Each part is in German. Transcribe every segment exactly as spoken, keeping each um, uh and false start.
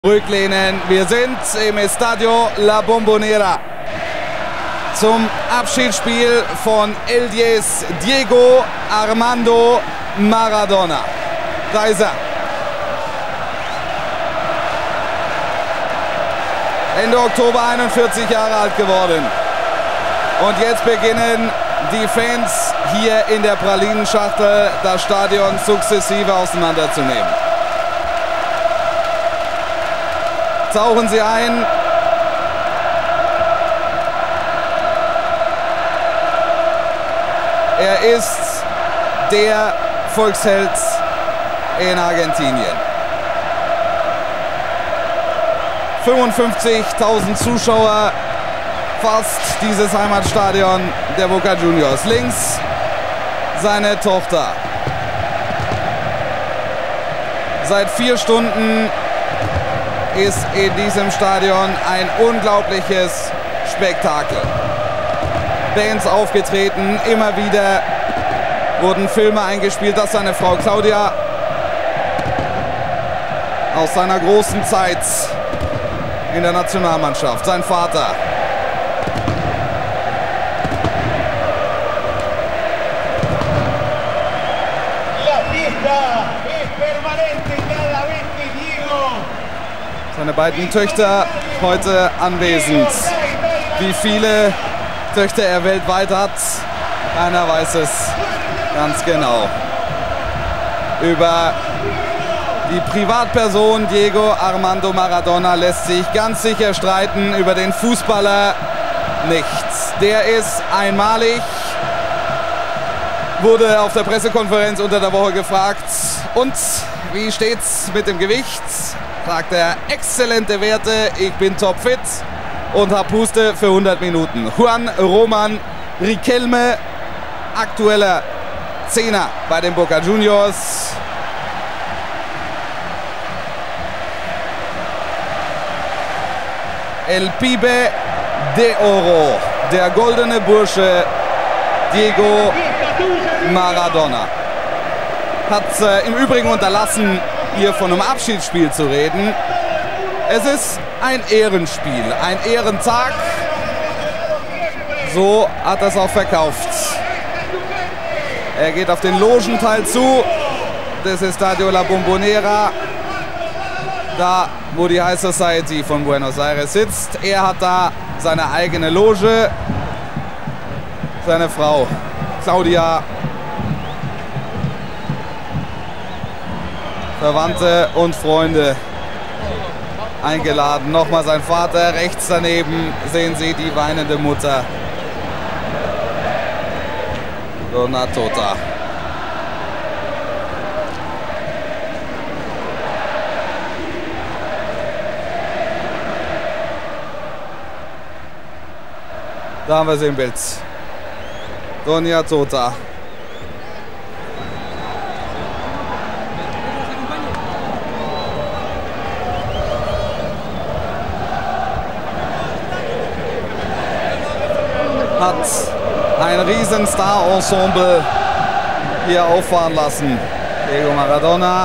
Rücklehnen. Wir sind im Estadio La Bombonera zum Abschiedsspiel von El Diez Diego Armando Maradona. Da ist er. Ende Oktober einundvierzig Jahre alt geworden. Und jetzt beginnen die Fans hier in der Pralinenschachtel das Stadion sukzessive auseinanderzunehmen. Tauchen sie ein. Er ist der Volksheld in Argentinien. fünfundfünfzigtausend Zuschauer, fast dieses Heimatstadion der Boca Juniors. Links seine Tochter. Seit vier Stunden ist in diesem Stadion ein unglaubliches Spektakel. Bands aufgetreten, immer wieder wurden Filme eingespielt. Das ist seine Frau Claudia aus seiner großen Zeit in der Nationalmannschaft. Sein Vater. Seine beiden Töchter heute anwesend. Wie viele Töchter er weltweit hat, keiner weiß es ganz genau. Über die Privatperson Diego Armando Maradona lässt sich ganz sicher streiten, über den Fußballer nichts. Der ist einmalig, wurde auf der Pressekonferenz unter der Woche gefragt, und wie steht's mit dem Gewicht? Sagt er, exzellente Werte, ich bin topfit und hab Puste für hundert Minuten. Juan Roman Riquelme, aktueller Zehner bei den Boca Juniors. El Pibe de Oro, der goldene Bursche Diego Maradona. Hat äh, im Übrigen unterlassen, hier von einem Abschiedsspiel zu reden. Es ist ein Ehrenspiel, ein Ehrentag. So hat er es auch verkauft. Er geht auf den Logenteil zu des Estadio La Bombonera, da wo die High Society von Buenos Aires sitzt. Er hat da seine eigene Loge. Seine Frau Claudia, Verwandte und Freunde eingeladen. Nochmal sein Vater. Rechts daneben sehen Sie die weinende Mutter Donna Tota. Da haben wir sie im Bild. Donna Tota. Hat ein riesen Star-Ensemble hier auffahren lassen. Diego Maradona,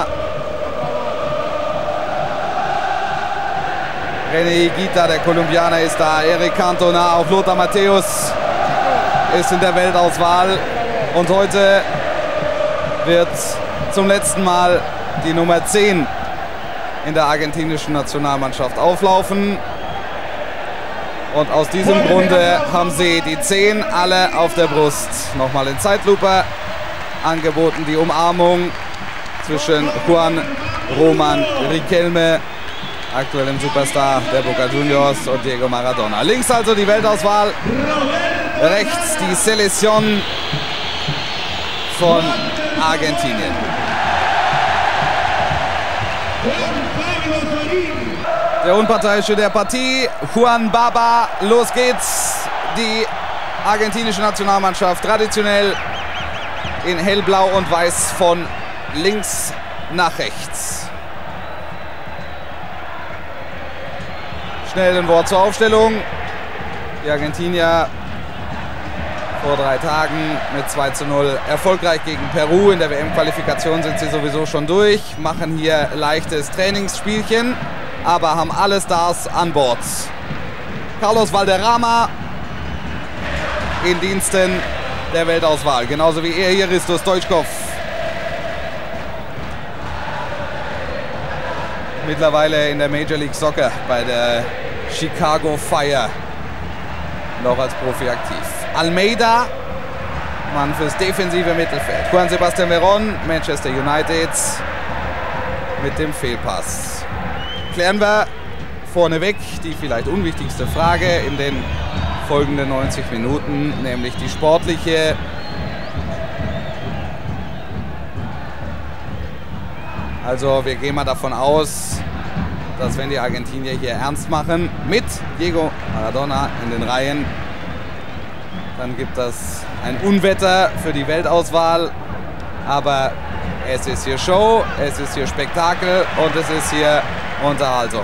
René Higuita, der Kolumbianer, ist da. Eric Cantona, auch Lothar Matthäus ist in der Weltauswahl. Und heute wird zum letzten Mal die Nummer zehn in der argentinischen Nationalmannschaft auflaufen. Und aus diesem Grunde haben sie die zehn alle auf der Brust. Nochmal in Zeitlupe angeboten die Umarmung zwischen Juan Roman Riquelme, aktuellem Superstar der Boca Juniors, und Diego Maradona. Links also die Weltauswahl, rechts die Selección von Argentinien. Der Unparteiische der Partie, Juan Baba. Los geht's. Die argentinische Nationalmannschaft traditionell in hellblau und weiß von links nach rechts. Schnell ein Wort zur Aufstellung. Die Argentinier vor drei Tagen mit zwei zu null erfolgreich gegen Peru. In der W M-Qualifikation sind sie sowieso schon durch, machen hier leichtes Trainingsspielchen. aber haben alle Stars an Bord. Carlos Valderrama in Diensten der Weltauswahl, genauso wie er hier, Hristo Stoichkov. Mittlerweile in der Major League Soccer bei der Chicago Fire noch als Profi aktiv. Almeida, Mann fürs defensive Mittelfeld. Juan Sebastian Veron, Manchester United mit dem Fehlpass. Klären wir vorneweg die vielleicht unwichtigste Frage in den folgenden neunzig Minuten, nämlich die sportliche. Also wir gehen mal davon aus, dass wenn die Argentinier hier ernst machen mit Diego Maradona in den Reihen, dann gibt das ein Unwetter für die Weltauswahl. Aber es ist hier Show, es ist hier Spektakel und es ist hier Unterhaltung.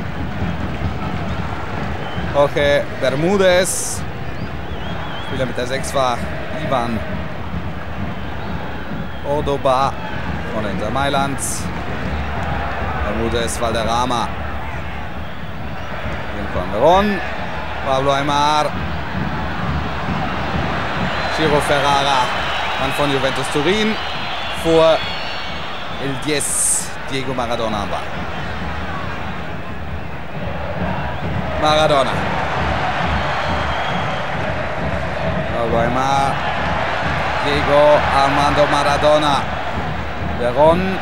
Jorge Bermudez, Spieler mit der sechs war Ivan Cordoba von Inter Mailand. Bermudez, Valderrama, Juan Veron, Pablo Aimar, Ciro Ferrara, Mann von Juventus Turin, vor El diez, Diego Maradona am Ball. Maradona. Pablo Aimar, Diego Armando Maradona, Veron.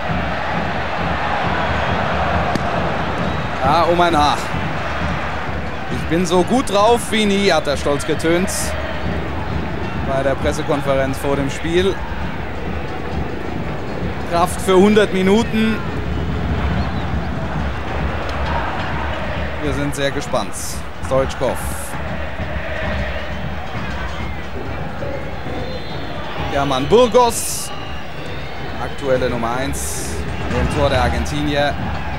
Ja, um ein Haar. Ich bin so gut drauf wie nie, hat er stolz getönt bei der Pressekonferenz vor dem Spiel. Kraft für hundert Minuten. Wir sind sehr gespannt. Stoichkov. German Burgos, aktuelle Nummer eins im Tor der Argentinier.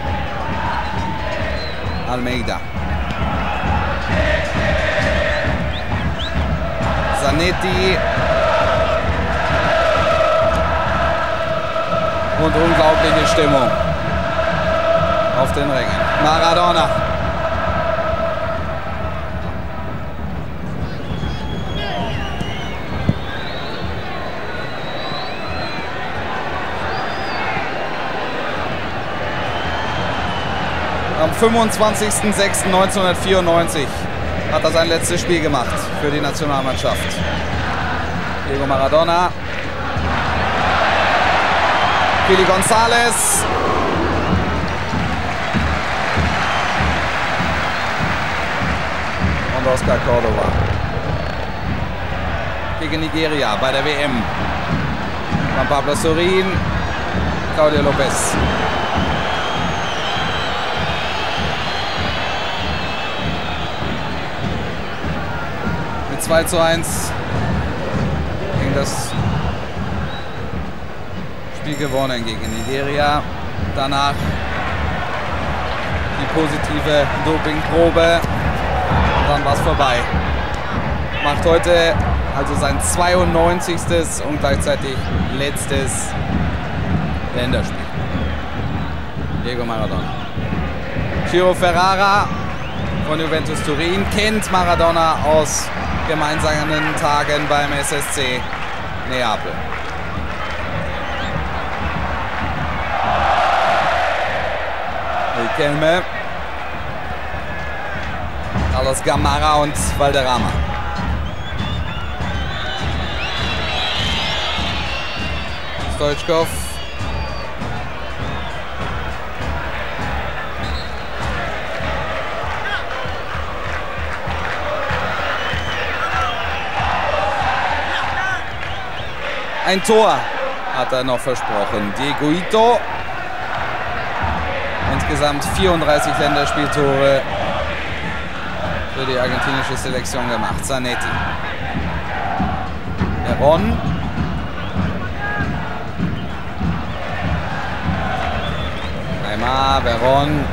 Almeida. Zanetti. Und unglaubliche Stimmung auf den Rängen. Maradona. Am fünfundzwanzigsten sechsten neunzehnhundertvierundneunzig hat er sein letztes Spiel gemacht für die Nationalmannschaft. Diego Maradona. Willy González. Und Oscar Cordoba. Gegen Nigeria bei der W M. Juan Pablo Sorin. Claudio Lopez. zwei zu eins gegen das Spiel gewonnen gegen Nigeria. Danach die positive Dopingprobe und dann war es vorbei. Macht heute also sein zweiundneunzigstes und gleichzeitig letztes Länderspiel. Diego Maradona. Ciro Ferrara von Juventus Turin kennt Maradona aus gemeinsamen Tagen beim S S C Neapel. Riquelme, Carlos Gamarra und Valderrama. Stoichkov. Ein Tor hat er noch versprochen. Dieguito. Insgesamt vierunddreißig Länderspieltore für die argentinische Selektion gemacht. Zanetti. Veron. Aimar, Veron.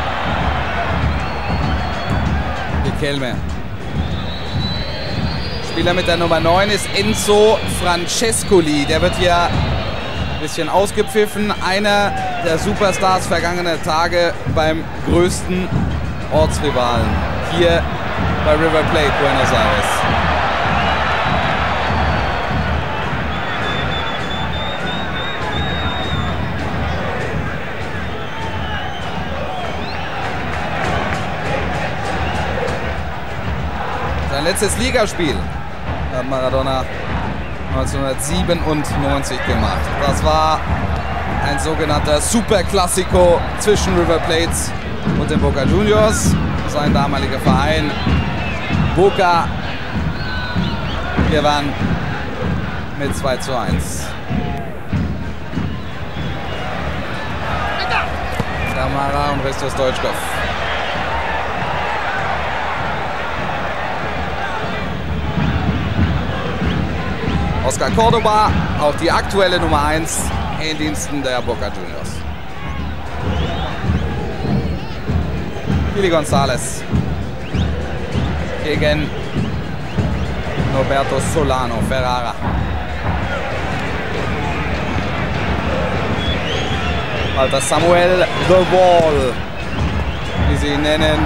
Riquelme. Spieler mit der Nummer neun ist Enzo Francescoli. Der wird hier ein bisschen ausgepfiffen. Einer der Superstars vergangener Tage beim größten Ortsrivalen hier bei River Plate, Buenos Aires. Sein letztes Ligaspiel hat Maradona neunzehnhundertsiebenundneunzig gemacht. Das war ein sogenannter Superklassiko zwischen River Plate und den Boca Juniors. Sein damaliger Verein Boca gewann mit zwei zu eins. Camara und Hristos Stoichkov. Oscar Cordoba, auch die aktuelle Nummer eins in Diensten der Boca Juniors. Willy González gegen Norberto Solano Ferrara. Walter Samuel The Wall, wie sie ihn nennen,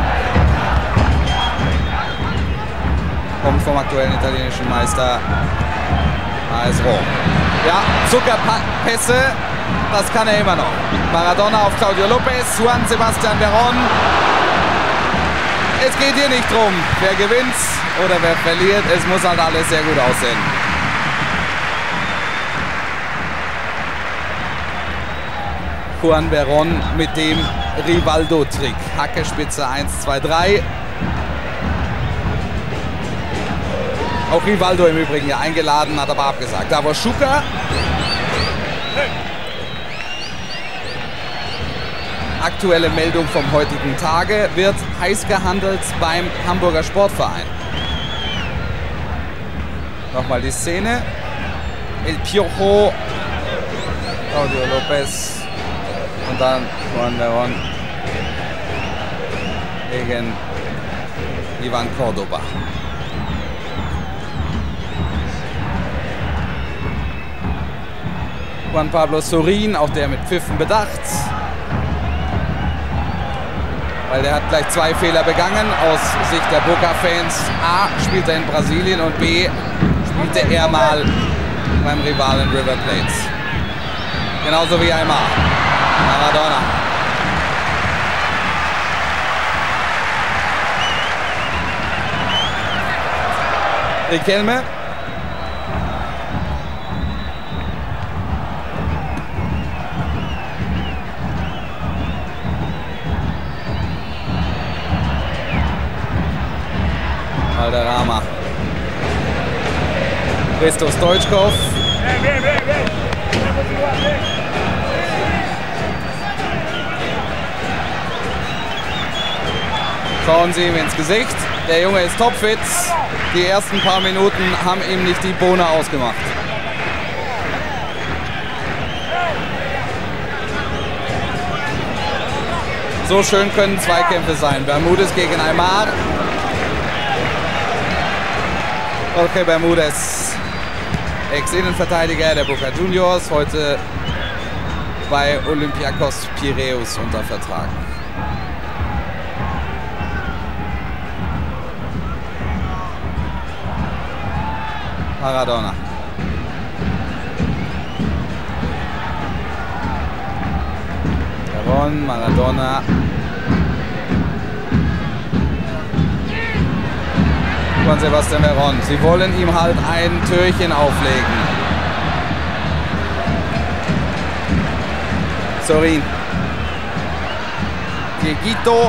kommt vom aktuellen italienischen Meister A S Rom. Ja, Zuckerpässe, das kann er immer noch. Maradona auf Claudio Lopez, Juan Sebastian Veron. Es geht hier nicht drum, wer gewinnt oder wer verliert. Es muss halt alles sehr gut aussehen. Juan Veron mit dem Rivaldo-Trick. Hackespitze eins, zwei, drei. Auch Rivaldo im Übrigen ja eingeladen, hat aber abgesagt. Davor Schuka. Aktuelle Meldung vom heutigen Tage, wird heiß gehandelt beim Hamburger Sportverein. Nochmal die Szene. El Piojo, Claudio Lopez und dann Juan Veron gegen Ivan Cordoba. Juan Pablo Sorin, auch der mit Pfiffen bedacht. Weil der hat gleich zwei Fehler begangen aus Sicht der Boca-Fans. A, spielt er in Brasilien und B, spielte er mal beim Rivalen River Plate. Genauso wie Aymar. Maradona. Riquelme. Valderrama. Hristos Stoichkov. Schauen Sie ihm ins Gesicht. Der Junge ist topfit. Die ersten paar Minuten haben ihm nicht die Bohne ausgemacht. So schön können Zweikämpfe sein. Bermudez gegen Aymar. Jorge Bermudez, Ex-Innenverteidiger der Boca Juniors, heute bei Olympiakos Piräus unter Vertrag. Maradona. Veron, Maradona. Juan Sebastian Veron. Sie wollen ihm halt ein Türchen auflegen. Sorin. Dieguito.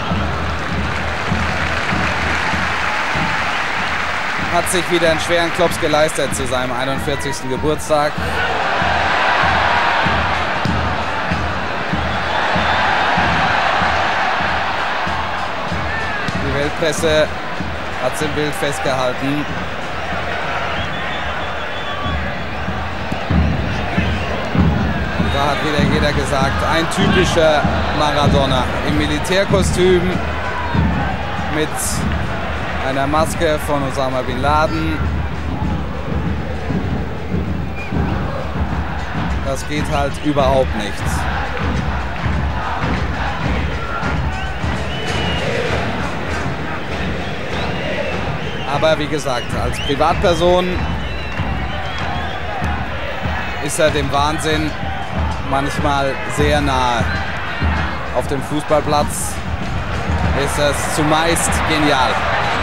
Hat sich wieder einen schweren Klops geleistet zu seinem einundvierzigsten Geburtstag. Die Weltpresse hat es im Bild festgehalten. Und da hat wieder jeder gesagt, ein typischer Maradona im Militärkostüm mit einer Maske von Osama Bin Laden. Das geht halt überhaupt nicht. Aber wie gesagt, als Privatperson ist er dem Wahnsinn manchmal sehr nahe. Auf dem Fußballplatz ist es zumeist genial.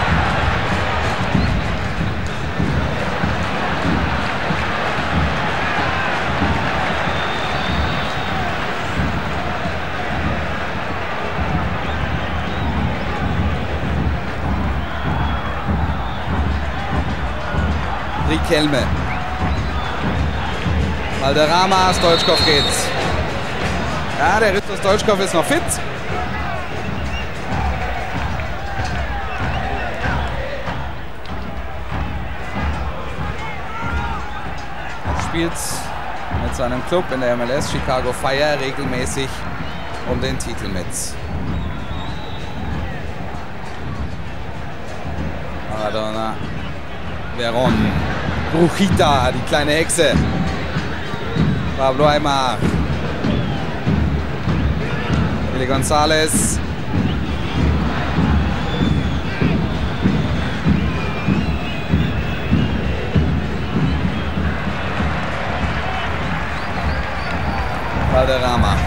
Riquelme. Valderrama, Stoichkov geht's. Ja, der Ritter Stoichkov ist noch fit. Spielt mit seinem Club in der M L S Chicago Fire regelmäßig um den Titel mit. Maradona. Veron. Brujita, die kleine Hexe. Pablo Aimar. Willy González. Valderrama.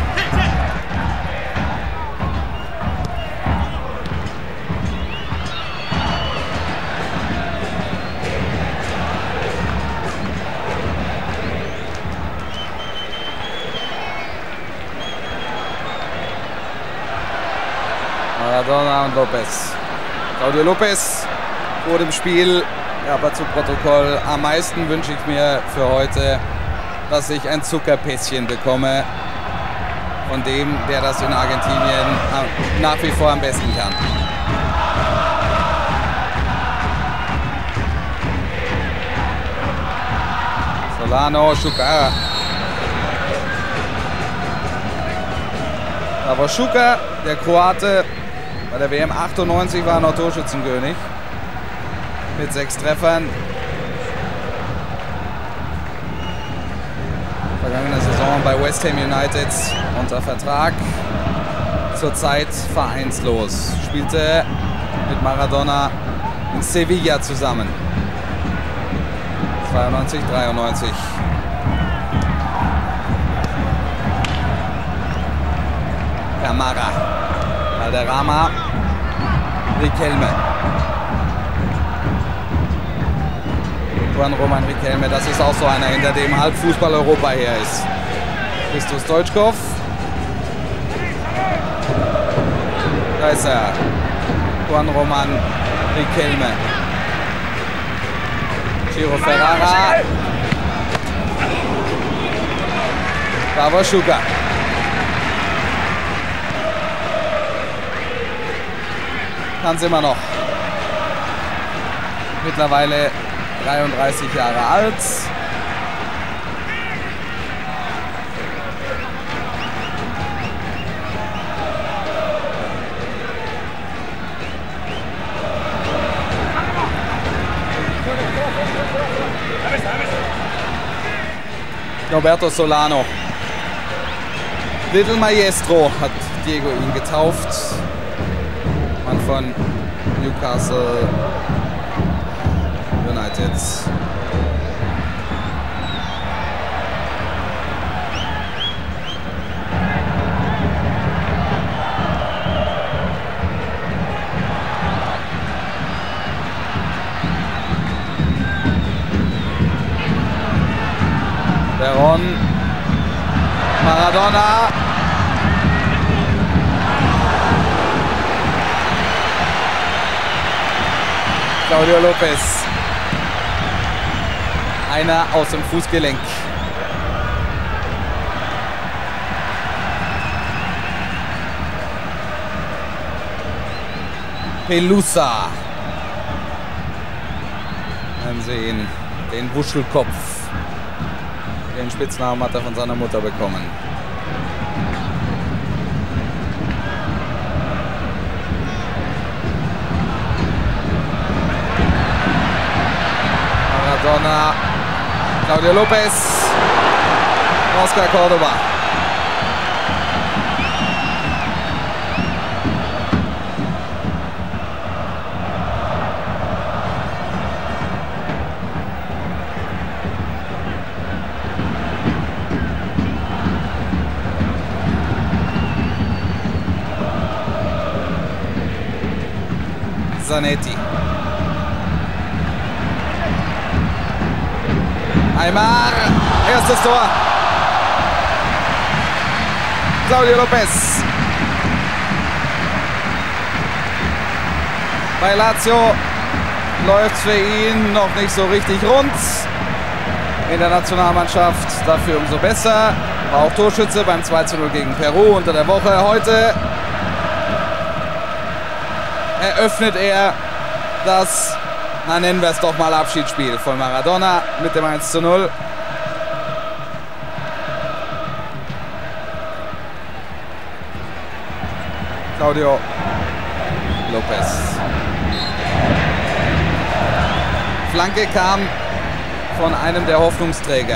Maradona und Lopez. Claudio Lopez vor dem Spiel, aber zu Protokoll. Am meisten wünsche ich mir für heute, dass ich ein Zuckerpässchen bekomme von dem, der das in Argentinien nach wie vor am besten kann. Solano, Schuka. Aber Schuka, der Kroate, bei der W M achtundneunzig war er noch Torschützenkönig mit sechs Treffern. Vergangene Saison bei West Ham United unter Vertrag. Zurzeit vereinslos. Spielte mit Maradona in Sevilla zusammen. zweiundneunzig, dreiundneunzig. Camara. Valderrama. Riquelme. Juan Roman Riquelme, das ist auch so einer, hinter dem halb Fußball-Europa her ist. Risto Stoichkov. Da ist er. Juan Roman Riquelme. Ciro Ferrara. Da war Schuka. Kann es immer noch. Mittlerweile dreiunddreißig Jahre alt. Roberto Solano. Little Maestro hat Diego ihn getauft. Mann von Newcastle United. Veron. Maradona. Claudio Lopez. Einer aus dem Fußgelenk. Pelusa. Dann sehen den Wuschelkopf. Den Spitznamen hat er von seiner Mutter bekommen. Maradona, Claudio Lopez, Oscar Cordoba. Zanetti. Aimar, erstes Tor. Claudio Lopez. Bei Lazio läuft es für ihn noch nicht so richtig rund. In der Nationalmannschaft dafür umso besser. War auch Torschütze beim zwei zu null gegen Peru unter der Woche. Heute eröffnet er das, na nennen wir es doch mal, Abschiedsspiel von Maradona mit dem eins zu null. Claudio Lopez. Flanke kam von einem der Hoffnungsträger.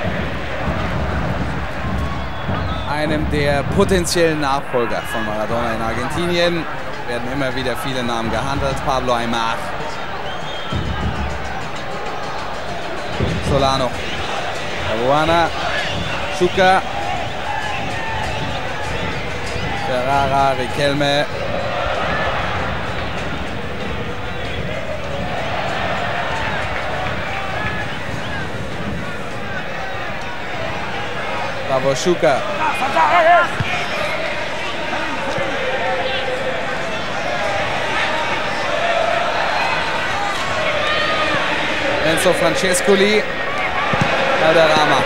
Einem der potenziellen Nachfolger von Maradona in Argentinien. Werden immer wieder viele Namen gehandelt. Pablo Aimar. Solano. Caruana. Schuka. Ferrara. Riquelme. Bravo Schuka. Enzo Francescoli, Valderrama.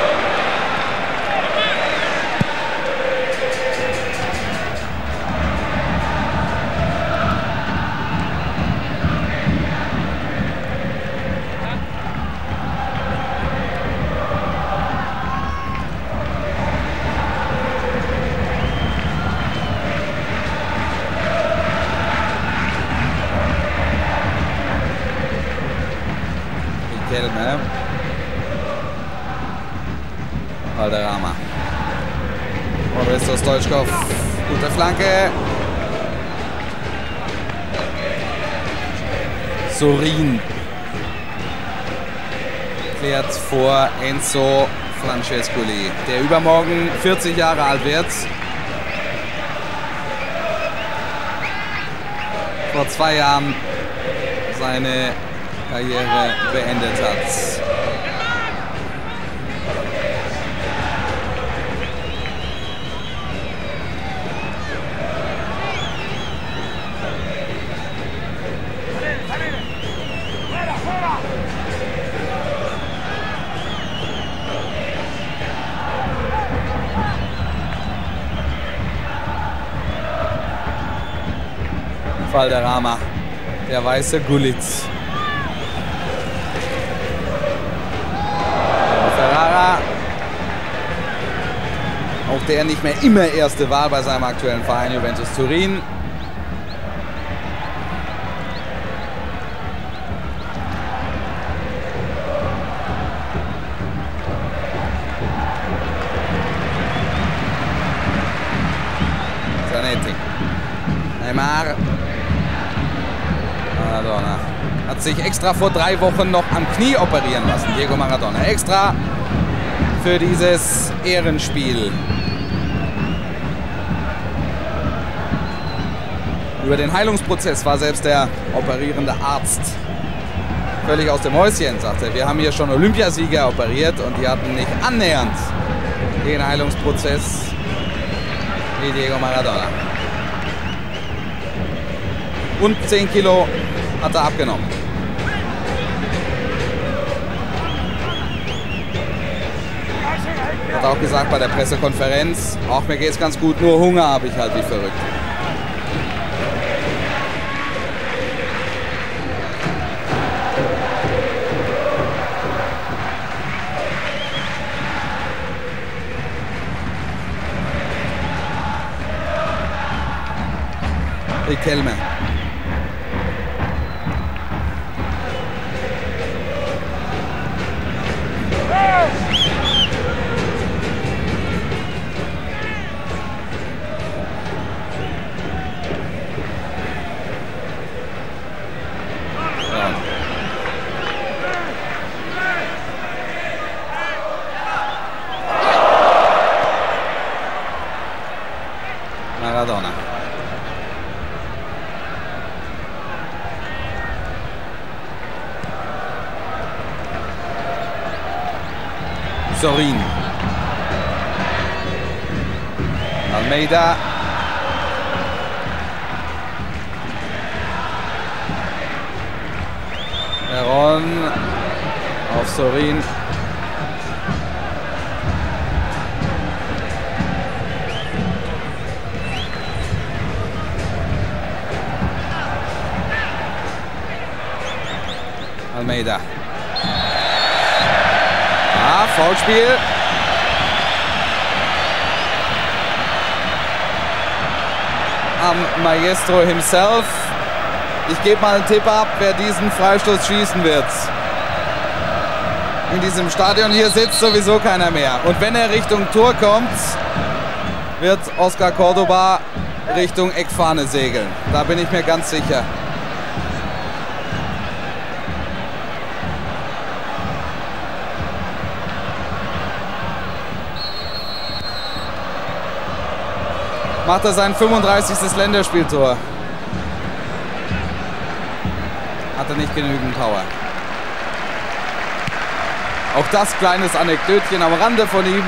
Valderrama. Modesto Stoichkov. Gute Flanke. Sorin klärt vor Enzo Francescoli, der übermorgen vierzig Jahre alt wird. Vor zwei Jahren seine Karriere beendet hat. Valderrama, der weiße Gullit. Ferrara, auch der nicht mehr immer erste Wahl bei seinem aktuellen Verein Juventus Turin. Zanetti. Neymar. Maradona hat sich extra vor drei Wochen noch am Knie operieren lassen. Diego Maradona. Extra für dieses Ehrenspiel. Über den Heilungsprozess war selbst der operierende Arzt völlig aus dem Häuschen, sagte er. Wir haben hier schon Olympiasieger operiert und die hatten nicht annähernd den Heilungsprozess wie Diego Maradona. Und zehn Kilo hat er abgenommen. Hat auch gesagt bei der Pressekonferenz, auch mir geht's ganz gut, nur Hunger habe ich halt wie verrückt. Riquelme. Maradona. Sorin. Almeida. Veron auf Sorin. Almeida. Ah, Foulspiel. Am Maestro himself. Ich gebe mal einen Tipp ab, wer diesen Freistoß schießen wird. In diesem Stadion hier sitzt sowieso keiner mehr. Und wenn er Richtung Tor kommt, wird Oscar Cordoba Richtung Eckfahne segeln. Da bin ich mir ganz sicher. Macht er sein fünfunddreißigstes Länderspieltor. Hat er nicht genügend Power. Auch das kleines Anekdötchen am Rande von ihm.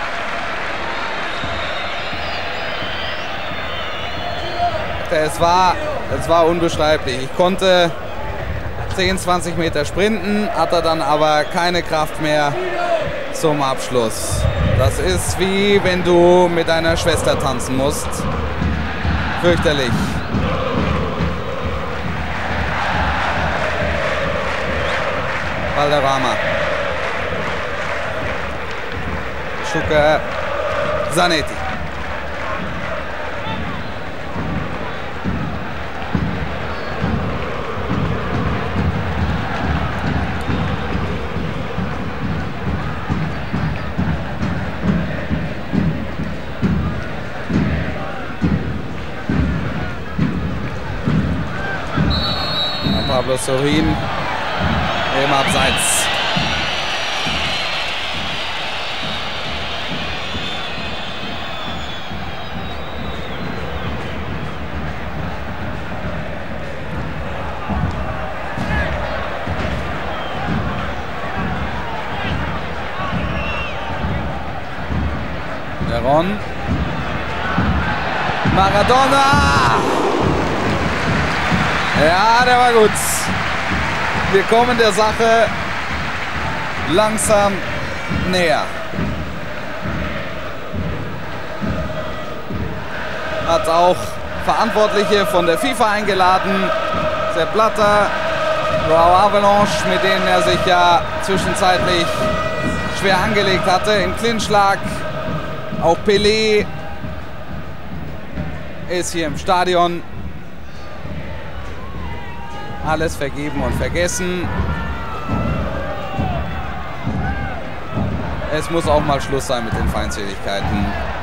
Es war, es war unbeschreiblich. Ich konnte zehn, zwanzig Meter sprinten, hatte dann aber keine Kraft mehr zum Abschluss. Das ist wie wenn du mit deiner Schwester tanzen musst. Fürchterlich. Valderrama. Schuka. Zanetti. Pablo Sorin im Abseits. Veron. Maradona! Ja, der war gut. Wir kommen der Sache langsam näher. Hat auch Verantwortliche von der FIFA eingeladen. Sepp Blatter, Joao Avalanche, mit denen er sich ja zwischenzeitlich schwer angelegt hatte im Clinchschlag. Auch Pelé ist hier im Stadion. Alles vergeben und vergessen. Es muss auch mal Schluss sein mit den Feindseligkeiten,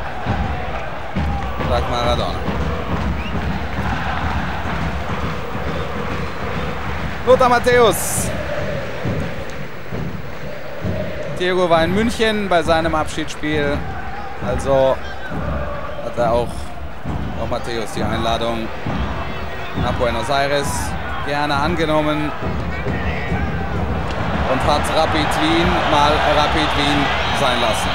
sagt Maradona. Lothar Matthäus. Diego war in München bei seinem Abschiedsspiel. Also hat er auch, auch Matthäus die Einladung nach Buenos Aires gerne angenommen und hat Rapid Wien mal Rapid Wien sein lassen.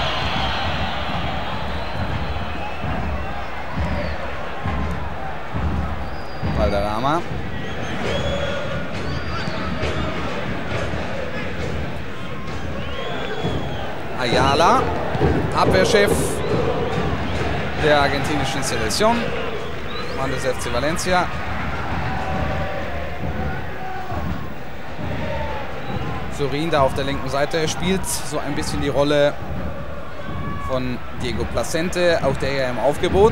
Valderrama. Ayala, Abwehrchef der argentinischen Selektion, Mann des F C Valencia. Sorin da auf der linken Seite spielt so ein bisschen die Rolle von Diego Placente, auch der ja im Aufgebot.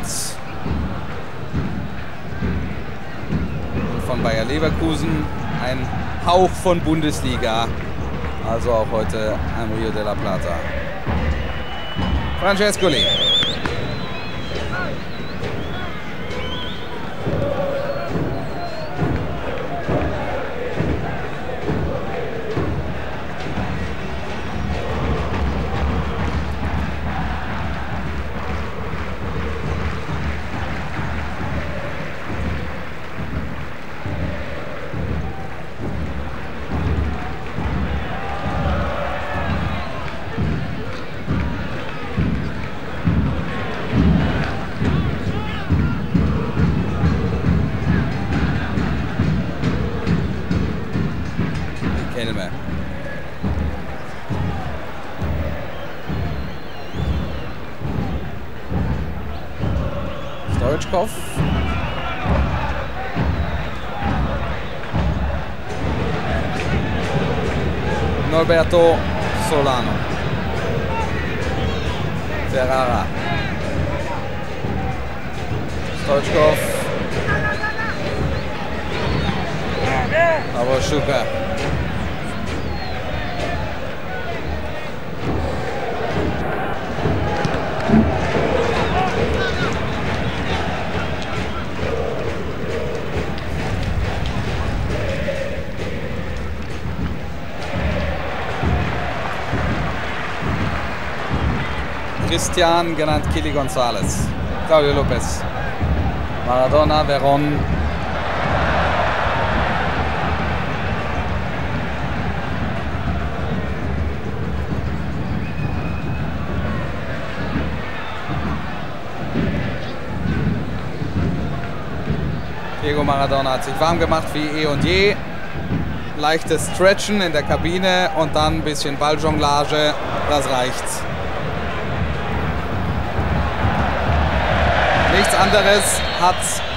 Und von Bayer Leverkusen ein Hauch von Bundesliga, also auch heute am Rio de la Plata. Francescoli. Helme. Stoichkov. Norberto Solano. Ferrara. Stoichkov. Awoszuka. Christian, genannt Kili González. Claudio Lopez. Maradona, Veron. Diego Maradona hat sich warm gemacht wie eh und je. Leichtes Stretchen in der Kabine und dann ein bisschen Balljonglage. Das reicht. Nichts anderes hat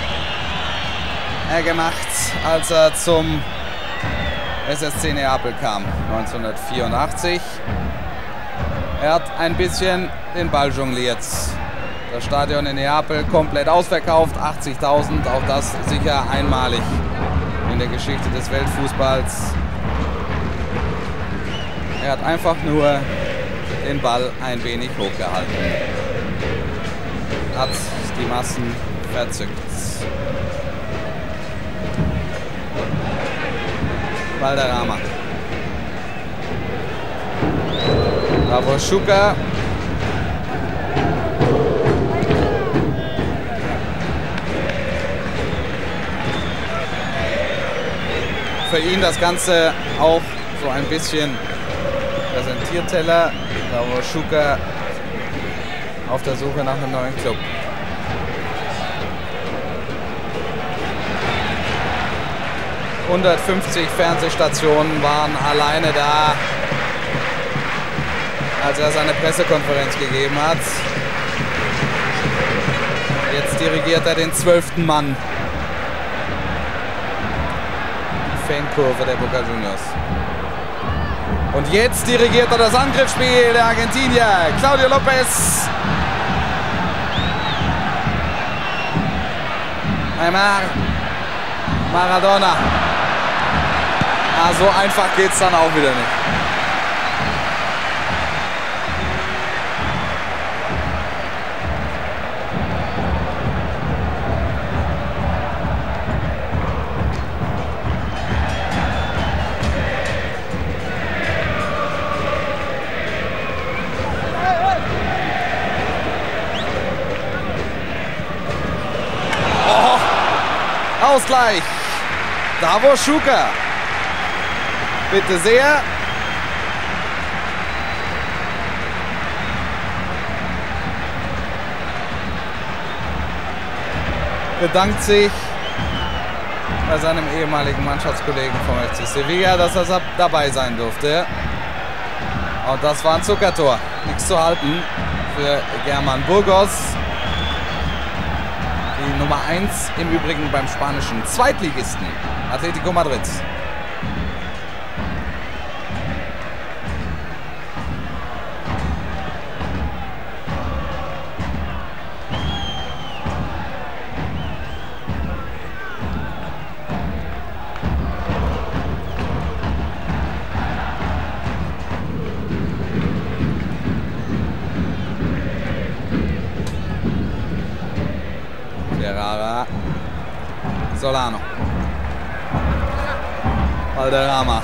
er gemacht, als er zum S S C Neapel kam, neunzehnhundertvierundachtzig. Er hat ein bisschen den Ball jongliert. Das Stadion in Neapel komplett ausverkauft, achtzigtausend, auch das sicher einmalig in der Geschichte des Weltfußballs. Er hat einfach nur den Ball ein wenig hochgehalten. Hat die Massen verzückt. Valderrama. Awoszuka. Für ihn das Ganze auch so ein bisschen Präsentierteller. Awoszuka auf der Suche nach einem neuen Club. hundertfünfzig Fernsehstationen waren alleine da, als er seine Pressekonferenz gegeben hat. Jetzt dirigiert er den zwölften Mann. Die Fankurve der Boca Juniors. Und jetzt dirigiert er das Angriffsspiel der Argentinier. Claudio Lopez. Neymar. Maradona. Ah, so einfach geht es dann auch wieder nicht. Oh, Ausgleich. Awoszuka. Bitte sehr. Bedankt sich bei seinem ehemaligen Mannschaftskollegen vom F C Sevilla, dass er dabei sein durfte. Und das war ein Zuckertor. Nichts zu halten für German Burgos. Die Nummer eins im Übrigen beim spanischen Zweitligisten Atletico Madrid. Ferrara. Solano. Valderrama.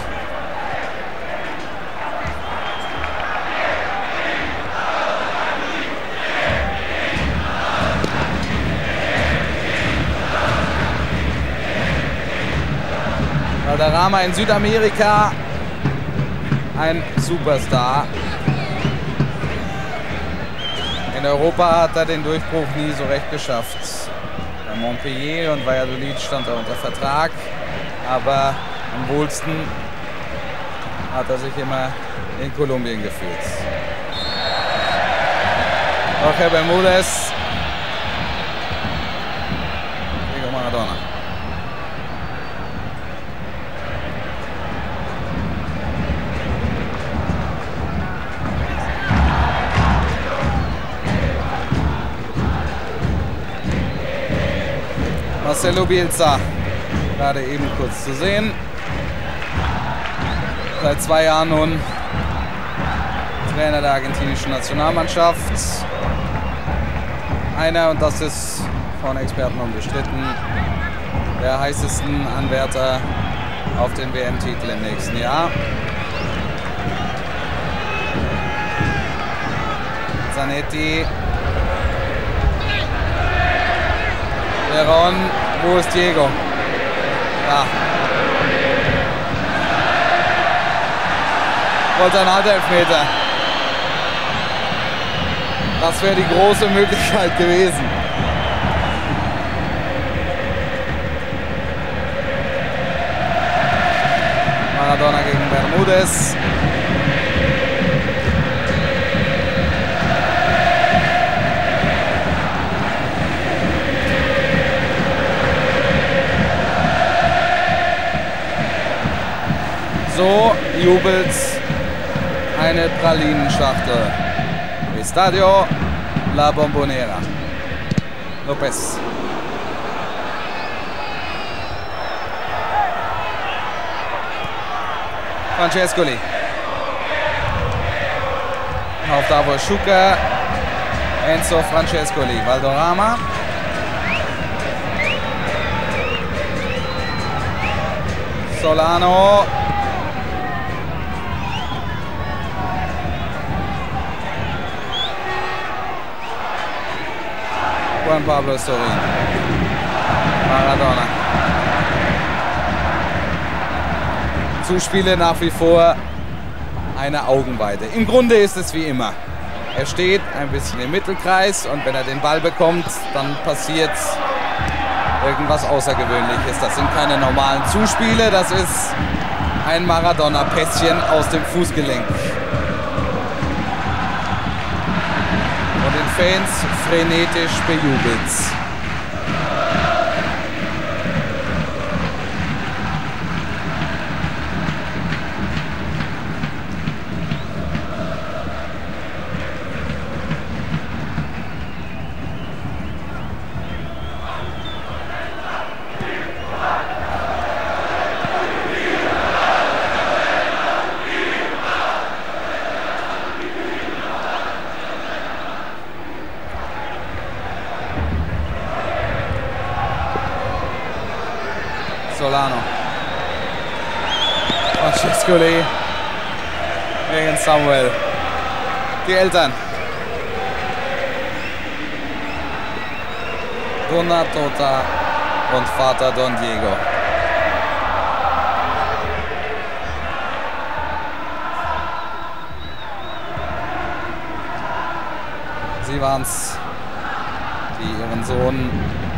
Valderrama in Südamerika ein Superstar. In Europa hat er den Durchbruch nie so recht geschafft. Bei Montpellier und Valladolid stand er unter Vertrag, aber am wohlsten hat er sich immer in Kolumbien gefühlt. Jorge Bermúdez. Diego Maradona. Marcelo Bielsa, gerade eben kurz zu sehen. Seit zwei Jahren nun Trainer der argentinischen Nationalmannschaft. Einer, und das ist von Experten unbestritten, der heißesten Anwärter auf den W M-Titel im nächsten Jahr. Zanetti. Veron, wo ist Diego? Ja. Wollte ein Halbelfmeter. Das wäre die große Möglichkeit gewesen. Maradona gegen Bermúdez. So jubelt eine Pralinenschachtel. Estadio La Bombonera. López. Francescoli. Auf Davor Schuka. Enzo Francescoli. Valderrama. Solano. Juan Pablo Sorin. Maradona. Zuspiele nach wie vor eine Augenweide. Im Grunde ist es wie immer. Er steht ein bisschen im Mittelkreis und wenn er den Ball bekommt, dann passiert irgendwas Außergewöhnliches. Das sind keine normalen Zuspiele, das ist ein Maradona-Pässchen aus dem Fußgelenk. Und den Fans frenetisch bejubelt. Solano. Francescoli gegen Samuel. Die Eltern. Donna Tota und Vater Don Diego. Sie waren es, die ihren Sohn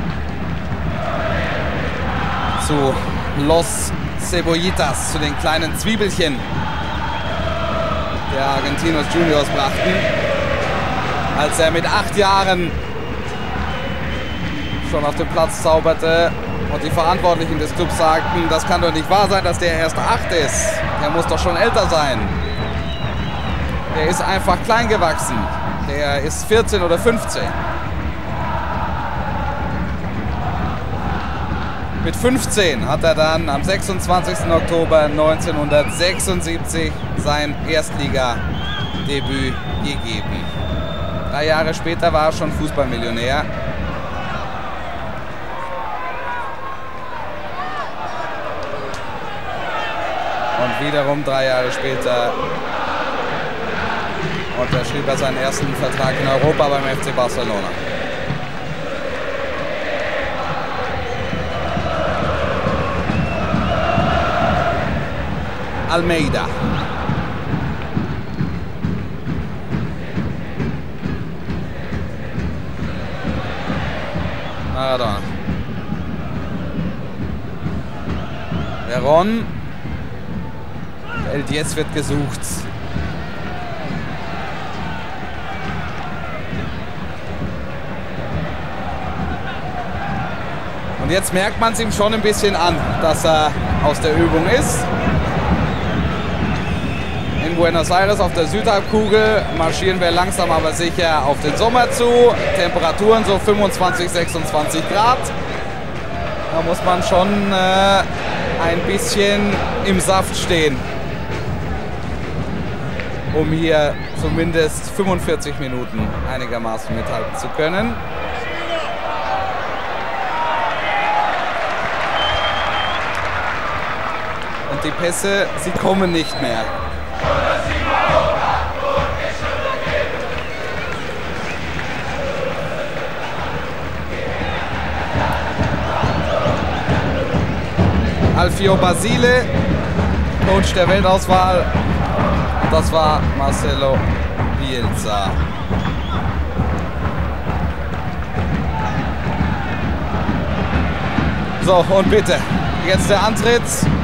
zu Los Cebollitas, zu den kleinen Zwiebelchen der Argentinos Juniors brachten, als er mit acht Jahren schon auf dem Platz zauberte und die Verantwortlichen des Clubs sagten, das kann doch nicht wahr sein, dass der erst acht ist. Der muss doch schon älter sein. Der ist einfach klein gewachsen. Der ist vierzehn oder fünfzehn. Mit fünfzehn hat er dann am sechsundzwanzigsten Oktober neunzehnhundertsechsundsiebzig sein Erstligadebüt gegeben. Drei Jahre später war er schon Fußballmillionär. Und wiederum drei Jahre später unterschrieb er seinen ersten Vertrag in Europa beim F C Barcelona. Almeida. Maradona. Veron. El Diez wird gesucht. Und jetzt merkt man es ihm schon ein bisschen an, dass er aus der Übung ist. In Buenos Aires auf der Südhalbkugel marschieren wir langsam aber sicher auf den Sommer zu. Temperaturen so fünfundzwanzig, sechsundzwanzig Grad. Da muss man schon äh, ein bisschen im Saft stehen, um hier zumindest fünfundvierzig Minuten einigermaßen mithalten zu können. Und die Pässe, sie kommen nicht mehr. Alfio Basile, Coach der Weltauswahl. Das war Marcelo Bielsa. So, und bitte, jetzt der Antritt.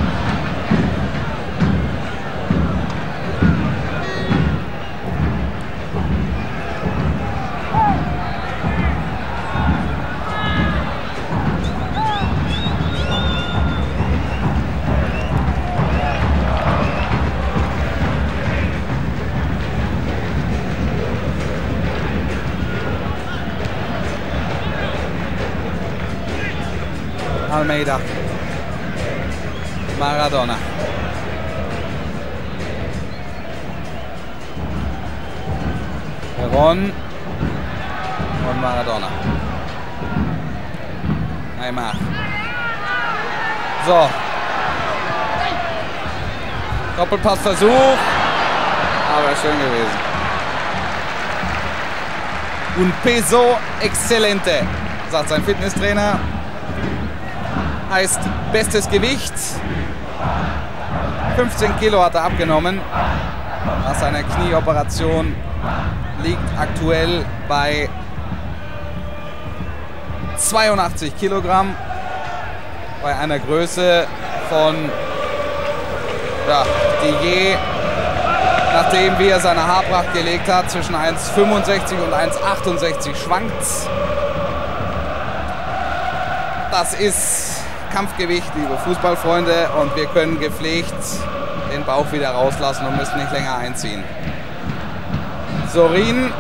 Almeida, Maradona. Ron und Maradona. Neymar. So. Doppelpassversuch. Aber schön gewesen. Un peso excelente, sagt sein Fitnesstrainer. Heißt bestes Gewicht. fünfzehn Kilo hat er abgenommen. Nach seiner Knieoperation liegt aktuell bei zweiundachtzig Kilogramm. Bei einer Größe von, ja, die je, nachdem wie er seine Haarpracht gelegt hat, zwischen eins Komma fünfundsechzig und eins Komma achtundsechzig schwankt. Das ist Kampfgewicht, liebe Fußballfreunde, und wir können gepflegt den Bauch wieder rauslassen und müssen nicht länger einziehen. Sorin.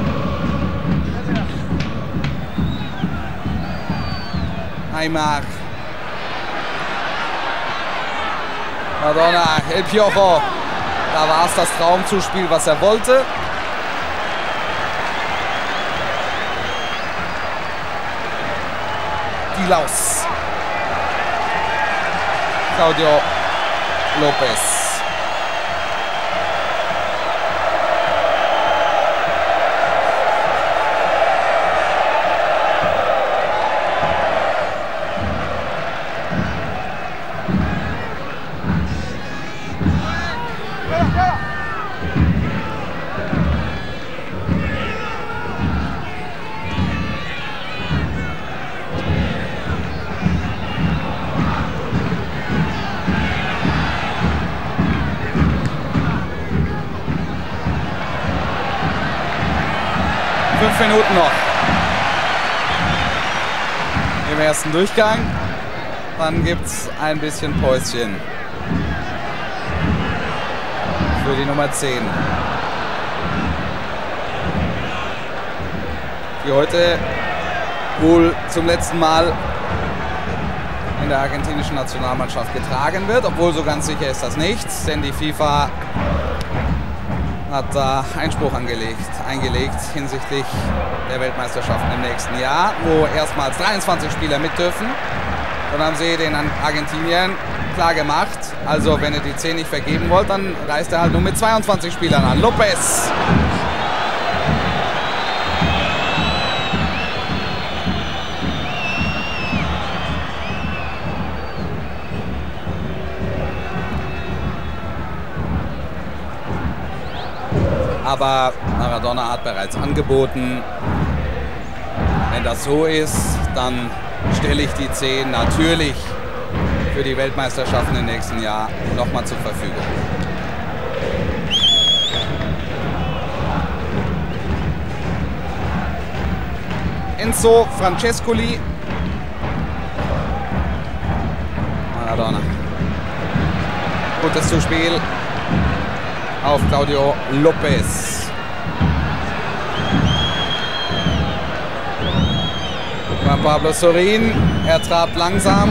Neymar. Madonna, El Piojo. Da war es das Traumzuspiel, was er wollte. Die Laus. Claudio Lopez. Fünf Minuten noch im ersten Durchgang. Dann gibt es ein bisschen Päuschen für die Nummer zehn, die heute wohl zum letzten Mal in der argentinischen Nationalmannschaft getragen wird. Obwohl so ganz sicher ist das nicht, denn die FIFA hat da Einspruch angelegt, eingelegt hinsichtlich der Weltmeisterschaften im nächsten Jahr, wo erstmals dreiundzwanzig Spieler mit dürfen. Dann haben sie den Argentiniern klar gemacht, also wenn ihr die zehn nicht vergeben wollt, dann reist er halt nur mit zweiundzwanzig Spielern an. Lopez. Aber Maradona hat bereits angeboten, wenn das so ist, dann stelle ich die zehn natürlich für die Weltmeisterschaften im nächsten Jahr nochmal zur Verfügung. Enzo Francescoli. Maradona. Gutes Zuspiel auf Claudio Lopez. Juan Pablo Sorin, er trabt langsam.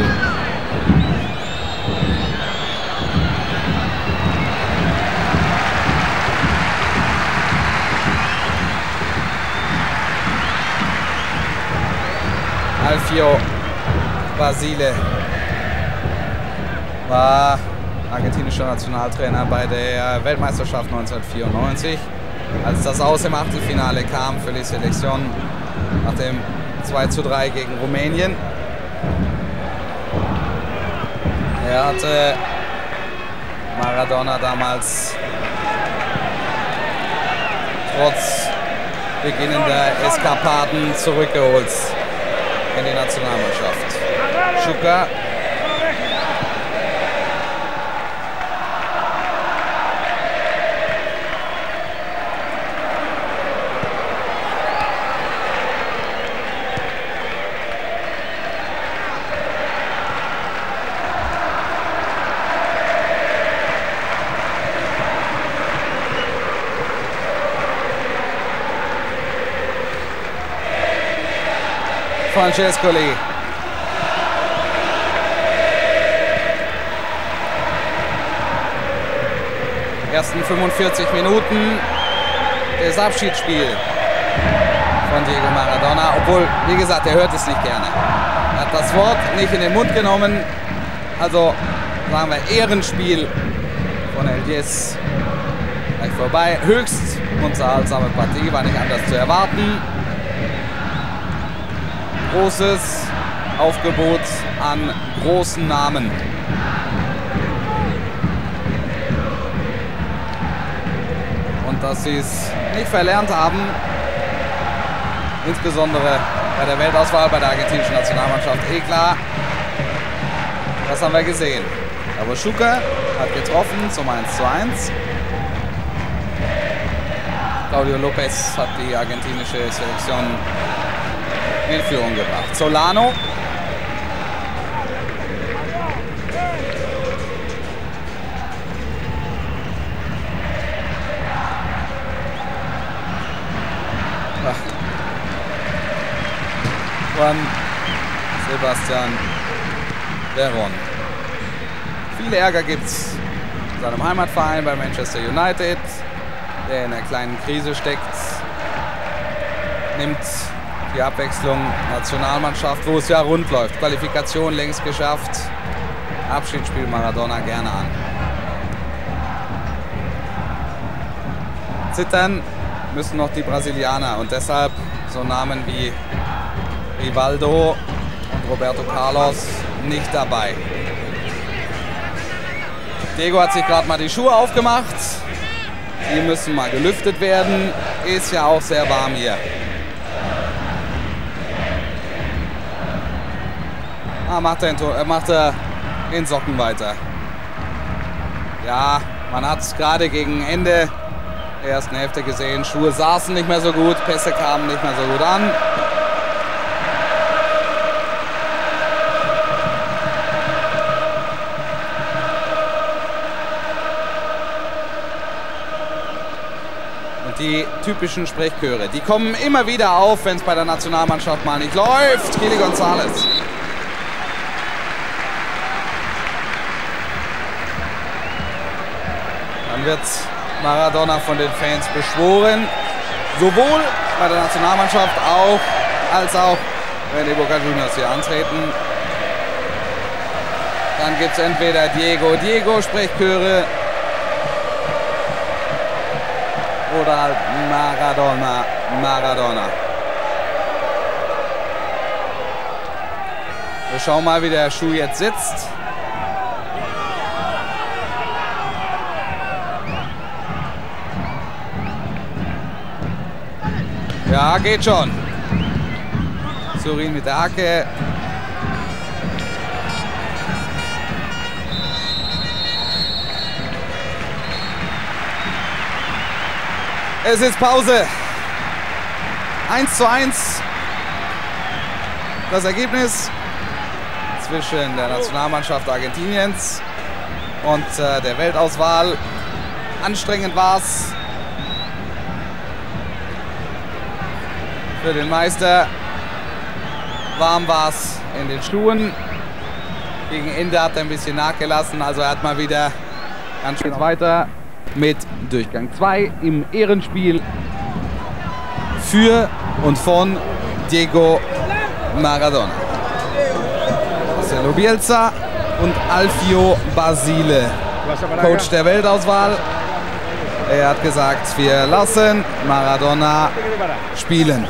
Alfio Basile war argentinischer Nationaltrainer bei der Weltmeisterschaft neunzehnhundertvierundneunzig. Als das Aus im Achtelfinale kam für die Selektion nach dem zwei zu drei gegen Rumänien. Er hatte Maradona damals trotz beginnender Eskapaden zurückgeholt in die Nationalmannschaft. Schuka. Francescoli. Ersten fünfundvierzig Minuten des Abschiedsspiels von Diego Maradona. Obwohl, wie gesagt, er hört es nicht gerne. Er hat das Wort nicht in den Mund genommen. Also sagen wir Ehrenspiel von El Diez gleich vorbei. Höchst unterhaltsame Partie, war nicht anders zu erwarten. Großes Aufgebot an großen Namen. Und dass sie es nicht verlernt haben, insbesondere bei der Weltauswahl, bei der argentinischen Nationalmannschaft, eh klar. Das haben wir gesehen. Aber Schuka hat getroffen zum eins zu eins. Claudio Lopez hat die argentinische Selektion in Führung gebracht. Solano. Ach. Juan Sebastian Veron. Viel Ärger gibt es in seinem Heimatverein bei Manchester United, der in einer kleinen Krise steckt. Nimmt die Abwechslung Nationalmannschaft, wo es ja rund läuft. Qualifikation längst geschafft. Abschiedsspiel Maradona gerne an. Zittern müssen noch die Brasilianer und deshalb so Namen wie Rivaldo und Roberto Carlos nicht dabei. Diego hat sich gerade mal die Schuhe aufgemacht. Die müssen mal gelüftet werden. Ist ja auch sehr warm hier. Ah, macht er, äh, macht er den Socken weiter. Ja, man hat es gerade gegen Ende der ersten Hälfte gesehen. Schuhe saßen nicht mehr so gut, Pässe kamen nicht mehr so gut an. Und die typischen Sprechchöre, die kommen immer wieder auf, wenn es bei der Nationalmannschaft mal nicht läuft. Kili González. Wird Maradona von den Fans beschworen, sowohl bei der Nationalmannschaft auch, als auch wenn die Boca Juniors hier antreten. Dann gibt es entweder Diego, Diego Sprechchöre oder halt Maradona, Maradona. Wir schauen mal, wie der Schuh jetzt sitzt. Ja, geht schon. Sorin mit der Hacke. Es ist Pause. eins zu eins das Ergebnis zwischen der Nationalmannschaft Argentiniens und äh, der Weltauswahl. Anstrengend war es für den Meister. Warm war es in den Schuhen. Gegen Ende hat er ein bisschen nachgelassen, also er hat mal wieder ganz schön weiter mit Durchgang zwei im Ehrenspiel für und von Diego Maradona. Marcelo Bielsa und Alfio Basile, Coach der Weltauswahl. Er hat gesagt, wir lassen Maradona spielen.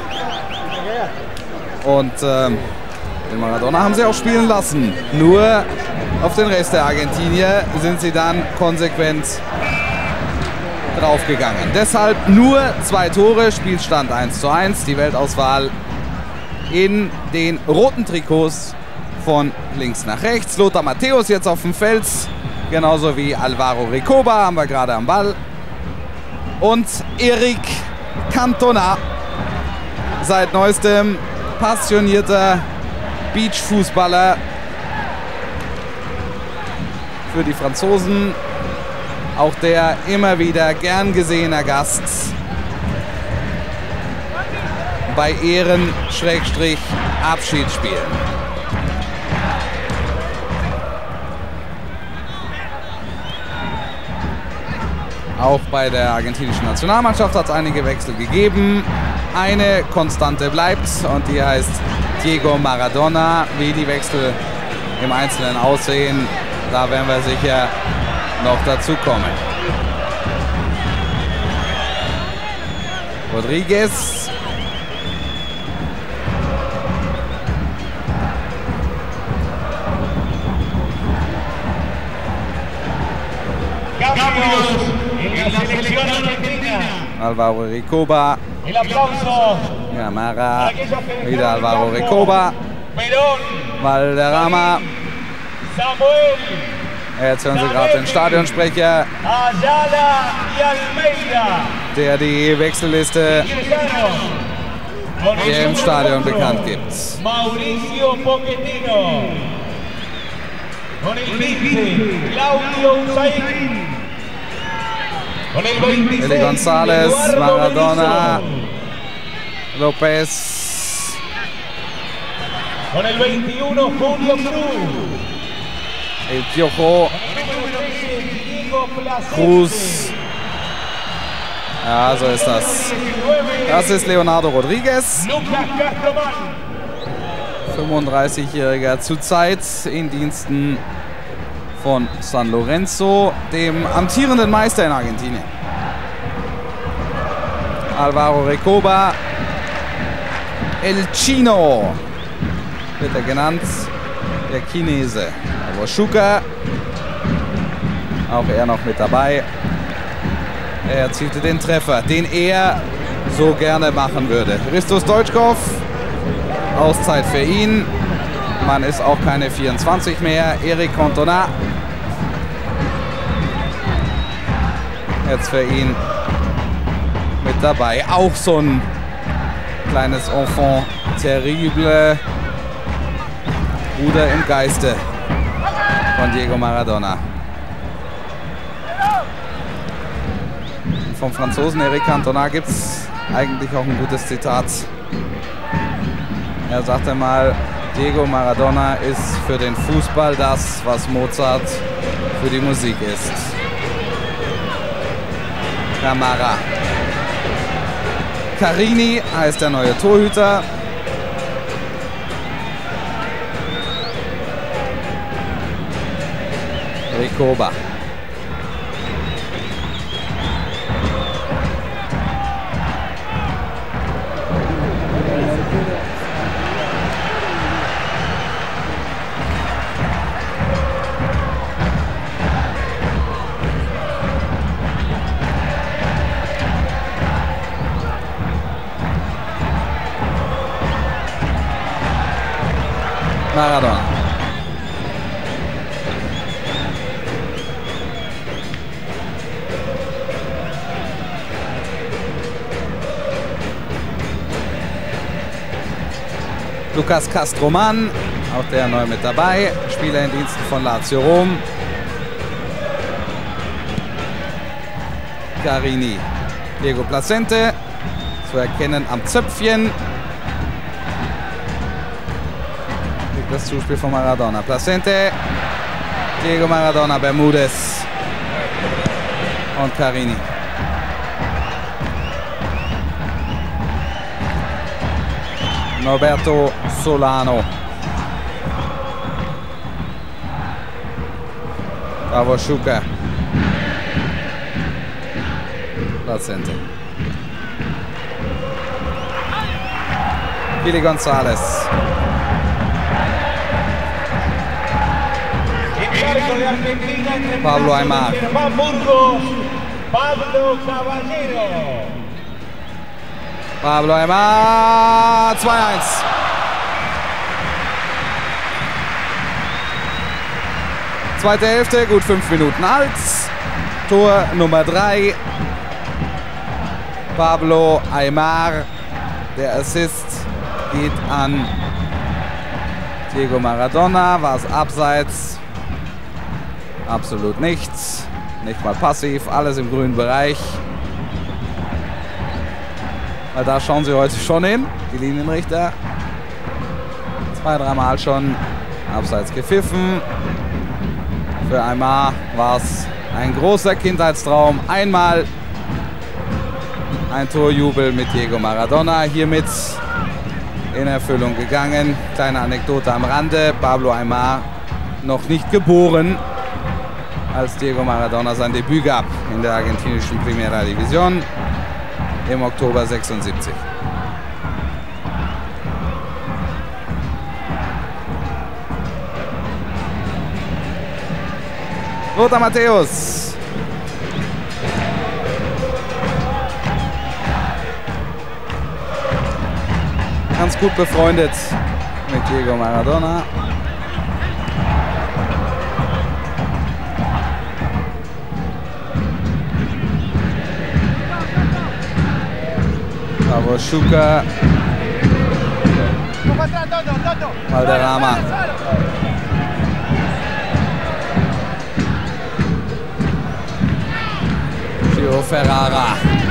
Und ähm, den Maradona haben sie auch spielen lassen. Nur auf den Rest der Argentinier sind sie dann konsequent draufgegangen. Deshalb nur zwei Tore, Spielstand eins zu eins. Die Weltauswahl in den roten Trikots von links nach rechts. Lothar Matthäus jetzt auf dem Feld, genauso wie Alvaro Recoba, haben wir gerade am Ball. Und Eric Cantona, seit neuestem passionierter Beachfußballer für die Franzosen. Auch der immer wieder gern gesehener Gast bei Ehren-Abschiedsspielen. Auch bei der argentinischen Nationalmannschaft hat es einige Wechsel gegeben. Eine Konstante bleibt und die heißt Diego Maradona. Wie die Wechsel im Einzelnen aussehen, da werden wir sicher noch dazu kommen. Rodriguez. Alvaro Recoba. Gamara. Wieder Alvaro Recoba. Valderrama. Jetzt hören Sie gerade den Stadionsprecher, der die Wechselliste hier im Stadion bekannt gibt. Mauricio Pochettino. Con el veinte, Claudio Usain. Con el veintiséis, Eli González, Maradona, Donizo. López. Con el veintiuno, Julio Cruz. El Piojo, Cruz. Ja, so ist das. Das ist Leonardo Rodriguez, fünfunddreißigjähriger zurzeit in Diensten von San Lorenzo, dem amtierenden Meister in Argentinien. Alvaro Recoba, El Chino wird er genannt, der Chinese. Schuka, auch er noch mit dabei. Er erzielte den Treffer, den er so gerne machen würde. Hristo Stoichkov, Auszeit für ihn. Man ist auch keine vierundzwanzig mehr. Eric Cantona. Jetzt für ihn mit dabei. Auch so ein kleines Enfant terrible. Bruder im Geiste von Diego Maradona. Vom Franzosen Eric Cantona gibt es eigentlich auch ein gutes Zitat. Er sagte mal, Diego Maradona ist für den Fußball das, was Mozart für die Musik ist. Camara. Carini heißt der neue Torhüter. Recoba. Maradona. Lucas Castroman, auch der neu mit dabei. Spieler in Diensten von Lazio Rom. Carini. Diego Placente, zu erkennen am Zöpfchen. Das Zuspiel von Maradona. Placente, Diego Maradona, Bermudez und Carini. Norberto Solano. Bravo Schuka. Placente. Willi González. Pablo Aimar. Pablo Caballero. Pablo Aimar. zwei eins. Zweite Hälfte, gut fünf Minuten alt. Tor Nummer drei. Pablo Aimar. Der Assist geht an Diego Maradona. War es abseits? Absolut nichts. Nicht mal passiv. Alles im grünen Bereich. Weil da schauen sie heute schon hin. Die Linienrichter. Zwei, dreimal schon abseits gepfiffen. Für Aimar war es ein großer Kindheitstraum. Einmal ein Torjubel mit Diego Maradona, hiermit in Erfüllung gegangen. Kleine Anekdote am Rande, Pablo Aimar noch nicht geboren, als Diego Maradona sein Debüt gab in der argentinischen Primera División im Oktober sechsundsiebzig. Lothar Matthäus. Ganz gut befreundet mit Diego Maradona. Bravo Schuka. Valderrama. Ciro Ferrara.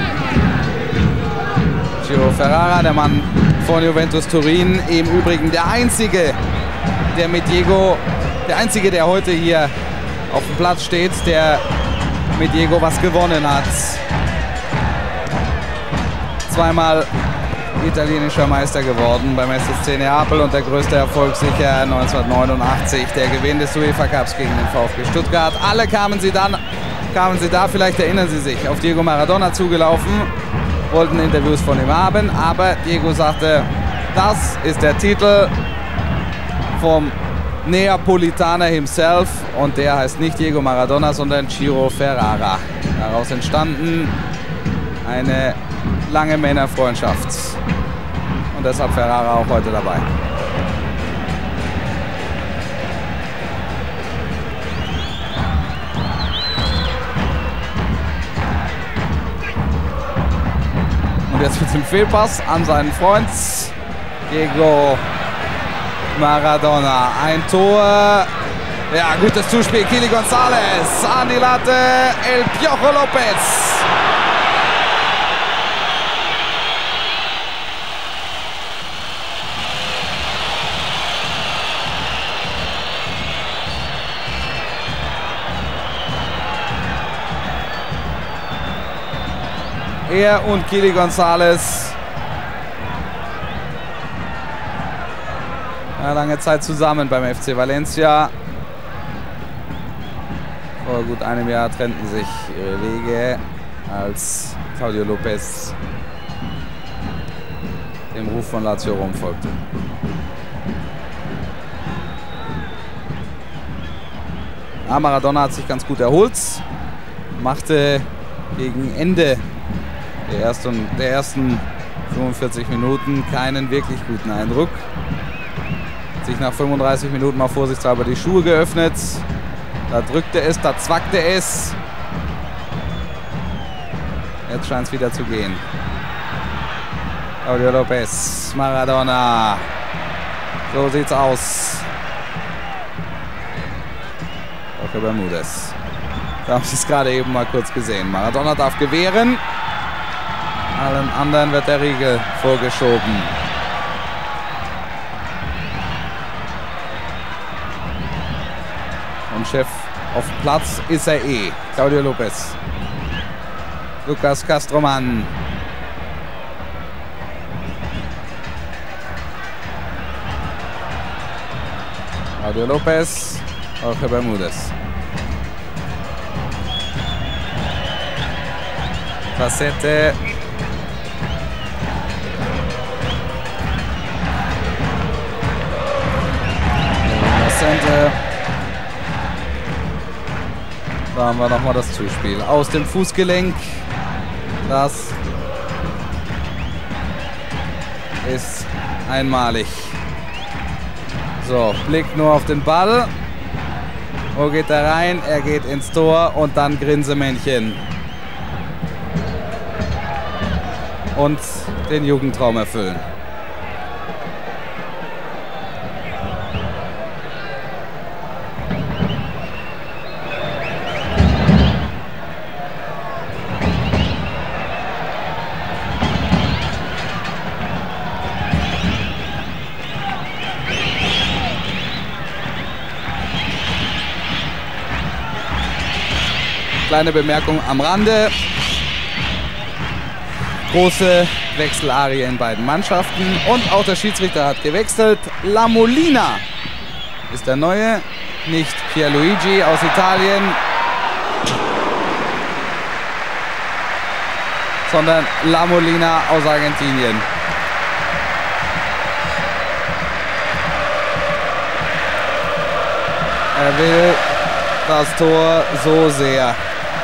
Ciro Ferrara, der Mann von Juventus Turin, im Übrigen der einzige, der mit Diego, der einzige, der heute hier auf dem Platz steht, der mit Diego was gewonnen hat. Zweimal italienischer Meister geworden beim S S C Neapel und der größte Erfolg sicher neunzehnhundertneunundachtzig, der Gewinn des UEFA Cups gegen den VfB Stuttgart. Alle kamen sie dann, kamen sie da, vielleicht erinnern Sie sich, auf Diego Maradona zugelaufen, wollten Interviews von ihm haben, aber Diego sagte, das ist der Titel vom Neapolitaner himself und der heißt nicht Diego Maradona, sondern Ciro Ferrara. Daraus entstanden eine lange Männerfreundschaft und deshalb Ferrara auch heute dabei. Und jetzt mit dem Fehlpass an seinen Freund Diego Maradona. Ein Tor. Ja, gutes Zuspiel. Kili González an die Latte. El Piojo López. Er und Kili González. Ja, lange Zeit zusammen beim F C Valencia. Vor gut einem Jahr trennten sich ihre Wege, als Claudio López dem Ruf von Lazio Rom folgte. Ja, Maradona hat sich ganz gut erholt, machte gegen Ende der ersten, der ersten fünfundvierzig Minuten keinen wirklich guten Eindruck. Hat sich nach fünfunddreißig Minuten mal vorsichtshalber die Schuhe geöffnet. Da drückte es, da zwackte es. Jetzt scheint es wieder zu gehen. Claudio López, Maradona. So sieht's aus. Jorge Bermudez. Da haben Sie es gerade eben mal kurz gesehen. Maradona darf gewähren. Allen anderen wird der Riegel vorgeschoben. Und Chef auf dem Platz ist er eh. Claudio Lopez. Lucas Castroman. Claudio Lopez. Jorge Bermudez. Facette. Da haben wir nochmal das Zuspiel. Aus dem Fußgelenk. Das ist einmalig. So, Blick nur auf den Ball. Wo geht er rein? Er geht ins Tor und dann Grinsemännchen. Und den Jugendtraum erfüllen. Kleine Bemerkung am Rande. Große Wechselarie in beiden Mannschaften. Und auch der Schiedsrichter hat gewechselt. La Molina ist der Neue. Nicht Pierluigi aus Italien, sondern La Molina aus Argentinien. Er will das Tor so sehr.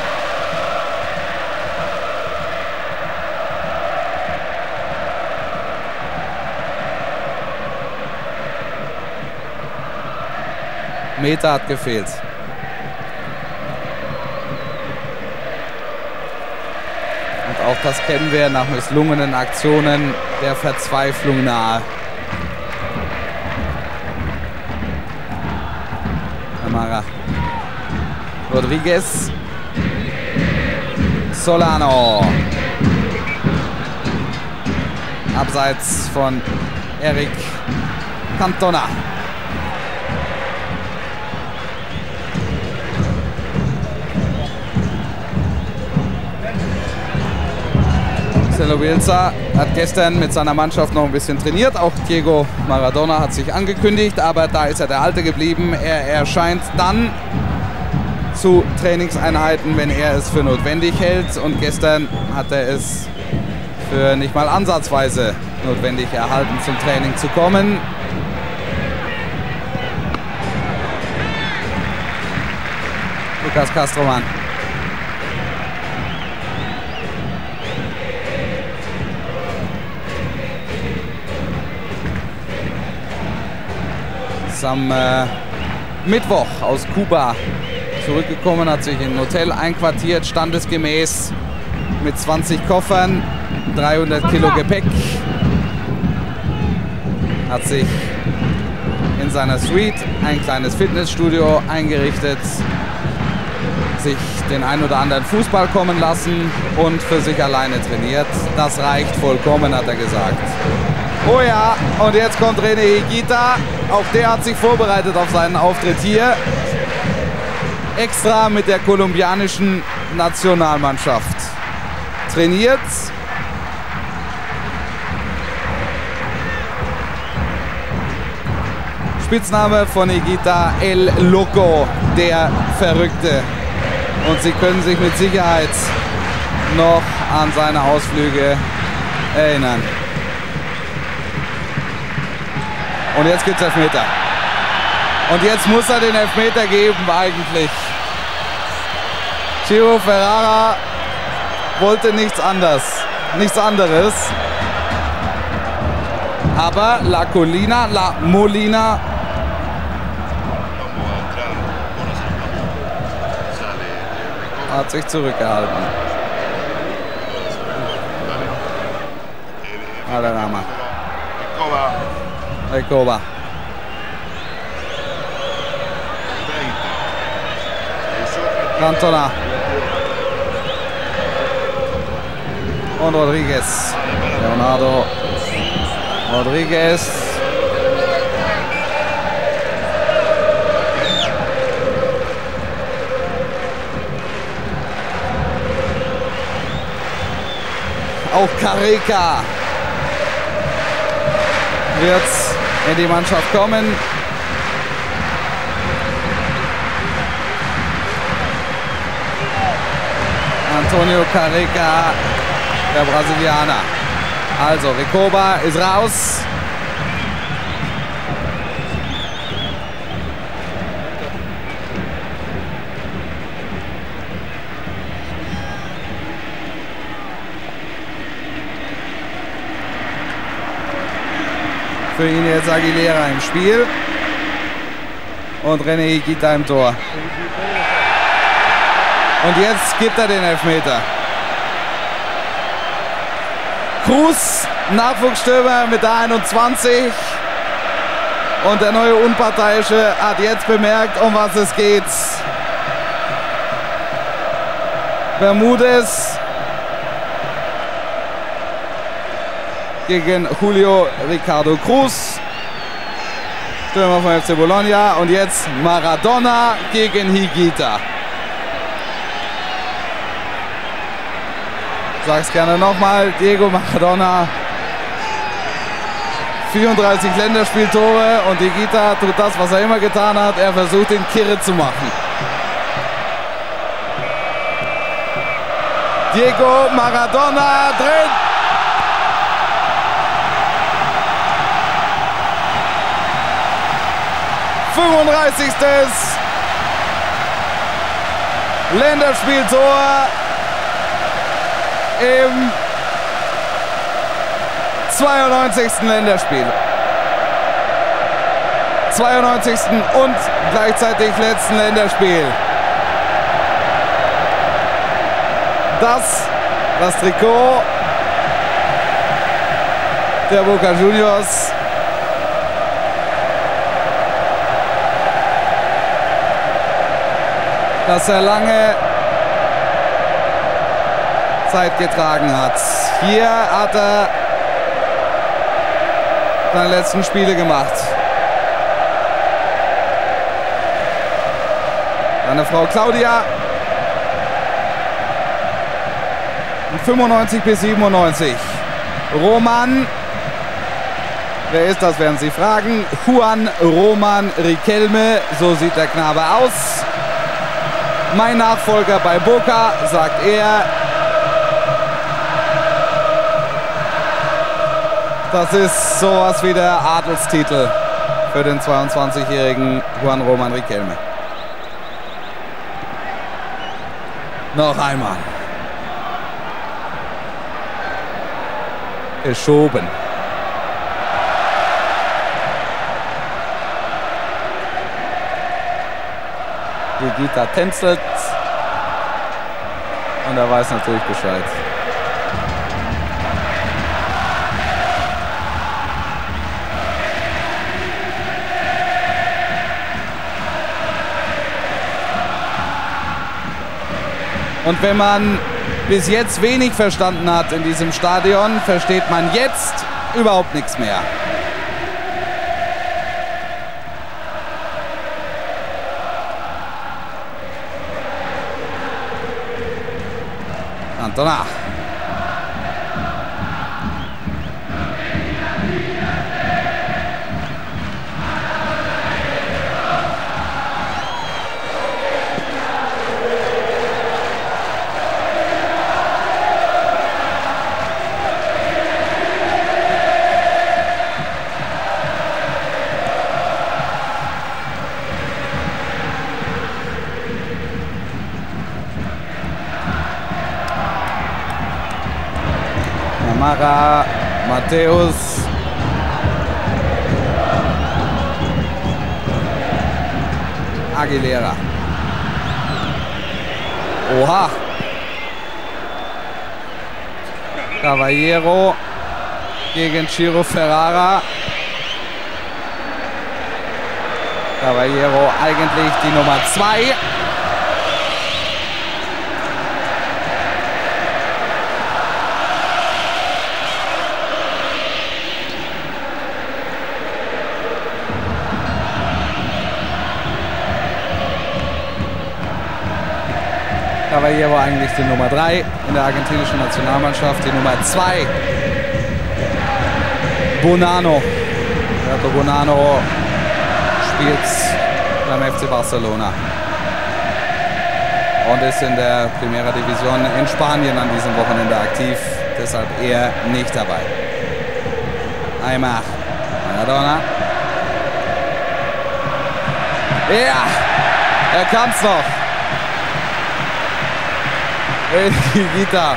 Meter hat gefehlt. Und auch das kennen wir nach misslungenen Aktionen der Verzweiflung nahe. Camara. Rodriguez. Solano. Abseits von Eric Cantona. Marcelo Bielsa hat gestern mit seiner Mannschaft noch ein bisschen trainiert. Auch Diego Maradona hat sich angekündigt, aber da ist er der Alte geblieben. Er erscheint dann zu Trainingseinheiten, wenn er es für notwendig hält. Und gestern hat er es für nicht mal ansatzweise notwendig erhalten, zum Training zu kommen. Lucas Castroman. Ist am äh, Mittwoch aus Kuba zurückgekommen, hat sich in ein Hotel einquartiert, standesgemäß mit zwanzig Koffern, dreihundert Kilo Gepäck. Hat sich in seiner Suite ein kleines Fitnessstudio eingerichtet, sich den ein oder anderen Fußball kommen lassen und für sich alleine trainiert. Das reicht vollkommen, hat er gesagt. Oh ja, und jetzt kommt René Higuita. Auch der hat sich vorbereitet auf seinen Auftritt hier. Extra mit der kolumbianischen Nationalmannschaft trainiert. Spitzname von Higuita, El Loco, der Verrückte. Und Sie können sich mit Sicherheit noch an seine Ausflüge erinnern. Und jetzt gibt es Elfmeter. Und jetzt muss er den Elfmeter geben eigentlich. Ciro Ferrara wollte nichts anderes, nichts anderes. Aber La Colina, La Molina hat sich zurückgehalten. Alarama. Recoba. Cantona. Und Rodriguez. Leonardo Rodriguez. Auch Careca wird in die Mannschaft kommen. Antonio Careca, der Brasilianer. Also, Recoba ist raus. Für ihn jetzt Aguilera im Spiel. Und René Higuita im Tor. Und jetzt gibt er den Elfmeter. Cruz, Nachwuchsstürmer mit der einundzwanzig. Und der neue Unparteiische hat jetzt bemerkt, um was es geht. Bermudez gegen Julio Ricardo Cruz, Stürmer von F C Bologna. Und jetzt Maradona gegen Higuita. Ich sag's gerne nochmal, Diego Maradona, vierunddreißig Länderspieltore, und Higuita tut das, was er immer getan hat, er versucht den Kirre zu machen. Diego Maradona drin! fünfunddreißigstes Länderspieltor im zweiundneunzigsten Länderspiel. zweiundneunzigsten und gleichzeitig letzten Länderspiel. Das, das Trikot der Boca Juniors. Das er lange Zeit getragen hat. Hier hat er seine letzten Spiele gemacht. Seine Frau Claudia. fünfundneunzig bis siebenundneunzig. Roman. Wer ist das, werden Sie fragen. Juan Roman Riquelme. So sieht der Knabe aus. Mein Nachfolger bei Boca, sagt er. Das ist sowas wie der Adelstitel für den zweiundzwanzigjährigen Juan Roman Riquelme. Noch einmal. Geschoben. Higuita tänzelt. Und er weiß natürlich Bescheid. Und wenn man bis jetzt wenig verstanden hat in diesem Stadion, versteht man jetzt überhaupt nichts mehr. Cantona. Mara, Matthäus. Aguilera. Oha. Caballero gegen Ciro Ferrara. Caballero eigentlich die Nummer zwei. Caballero eigentlich die Nummer drei in der argentinischen Nationalmannschaft, die Nummer zwei Bonano. Roberto Bonano spielt beim F C Barcelona und ist in der Primera División in Spanien an diesem Wochenende aktiv, deshalb eher nicht dabei. Aimar, Maradona. Ja, er kann's noch. Higuita.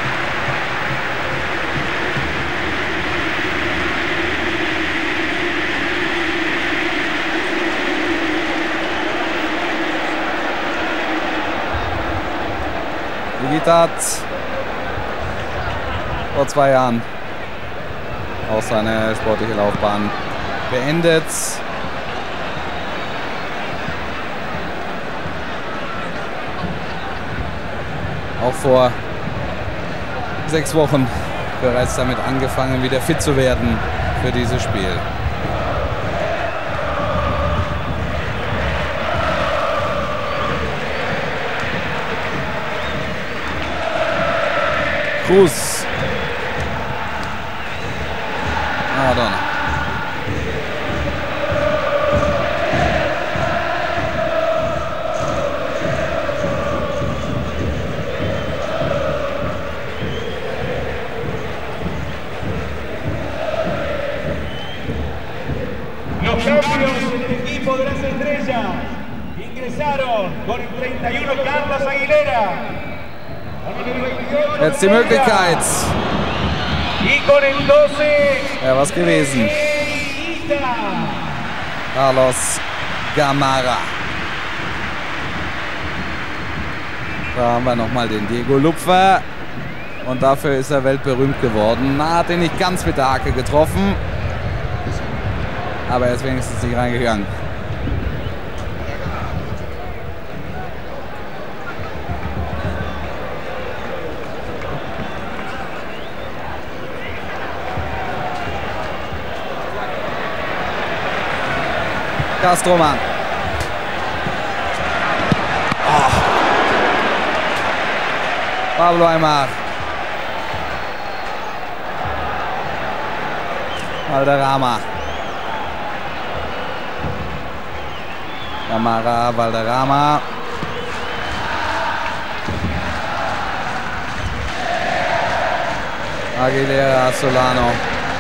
Higuita hat vor zwei Jahren auch seine sportliche Laufbahn beendet. Auch vor sechs Wochen bereits damit angefangen, wieder fit zu werden für dieses Spiel. Cruz. Maradona. Los cambios en el equipo de las estrellas ingresaron con el treinta y uno Carlos Aguilera. Jetzt die Möglichkeit. Ja, was gewesen. Carlos Gamarra. Da haben wir nochmal den Diego Lupfer. Und dafür ist er weltberühmt geworden. Na, hat ihn nicht ganz mit der Hacke getroffen. Aber er ist wenigstens nicht reingegangen. Castroman. Oh. Pablo Aimar. Valderrama. Gamarra, Valderrama. Aguilera, Solano.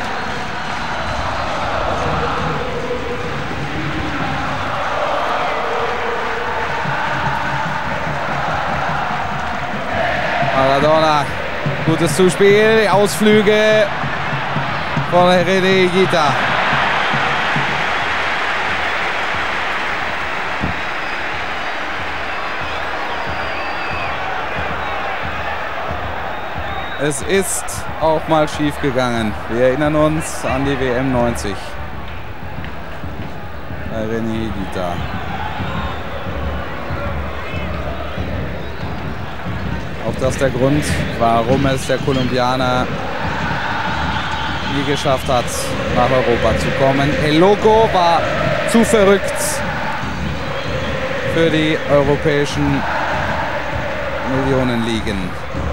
Maradona, gutes Zuspiel, Ausflüge von René Higuita. Es ist auch mal schief gegangen. Wir erinnern uns an die W M neunzig. Bei René Higuita. Auch das der Grund, warum es der Kolumbianer nie geschafft hat, nach Europa zu kommen. El Loco war zu verrückt für die europäischen Millionenligen.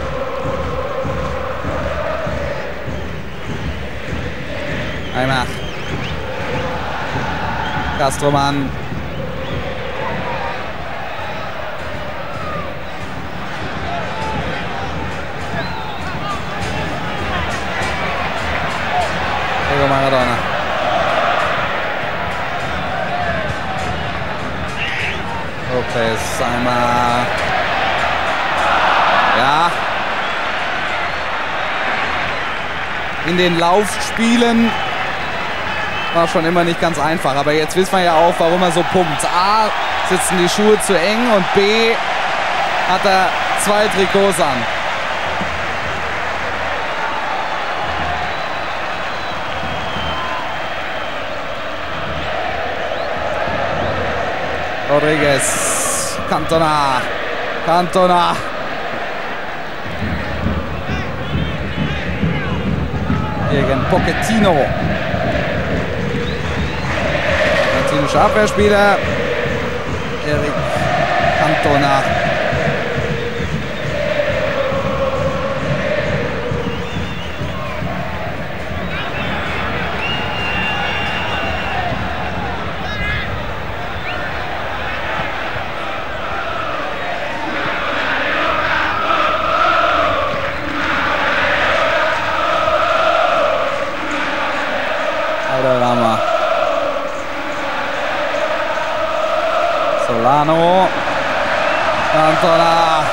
Einmal Castroman. Diego Maradona. Lopez einmal. Ja. In den Laufspielen war schon immer nicht ganz einfach, aber jetzt wissen wir ja auch, warum er so pumpt. A, sitzen die Schuhe zu eng und B, hat er zwei Trikots an. Rodriguez, Cantona, Cantona. Gegen Pochettino. Argentinischer Abwehrspieler. Eric Cantona. Valderrama. Solano. Cantona.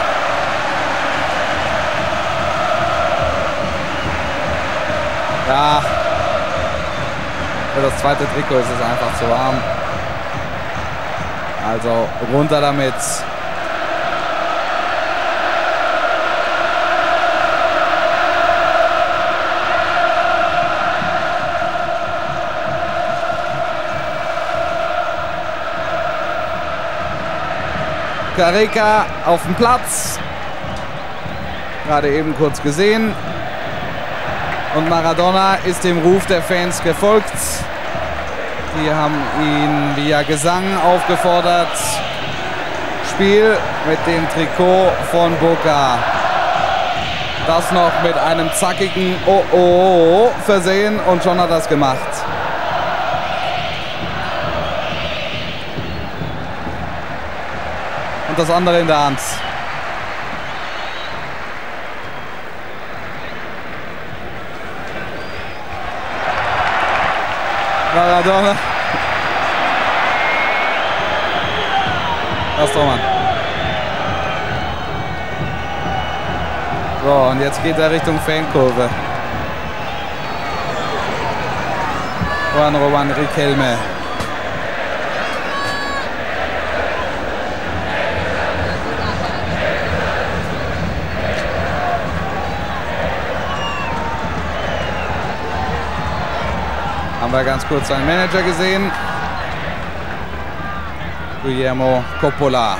Ja. Für das zweite Trikot ist es einfach zu warm. Also runter damit. Careca auf dem Platz. Gerade eben kurz gesehen. Und Maradona ist dem Ruf der Fans gefolgt. Die haben ihn via Gesang aufgefordert. Spiel mit dem Trikot von Boca. Das noch mit einem zackigen Oh oh oh versehen und schon hat er das gemacht. Und das andere in der Hand. Maradona. Das Tormann. So, und jetzt geht er Richtung Fankurve. Juan Román Riquelme. Haben wir ganz kurz seinen Manager gesehen. Guillermo Coppola.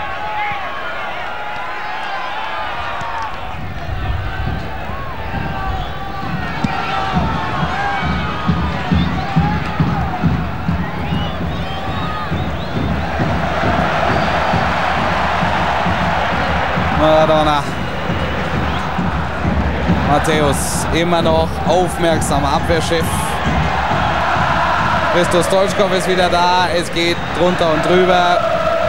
Maradona. Matthäus immer noch aufmerksamer Abwehrchef. Hristo Stoichkov ist wieder da. Es geht drunter und drüber.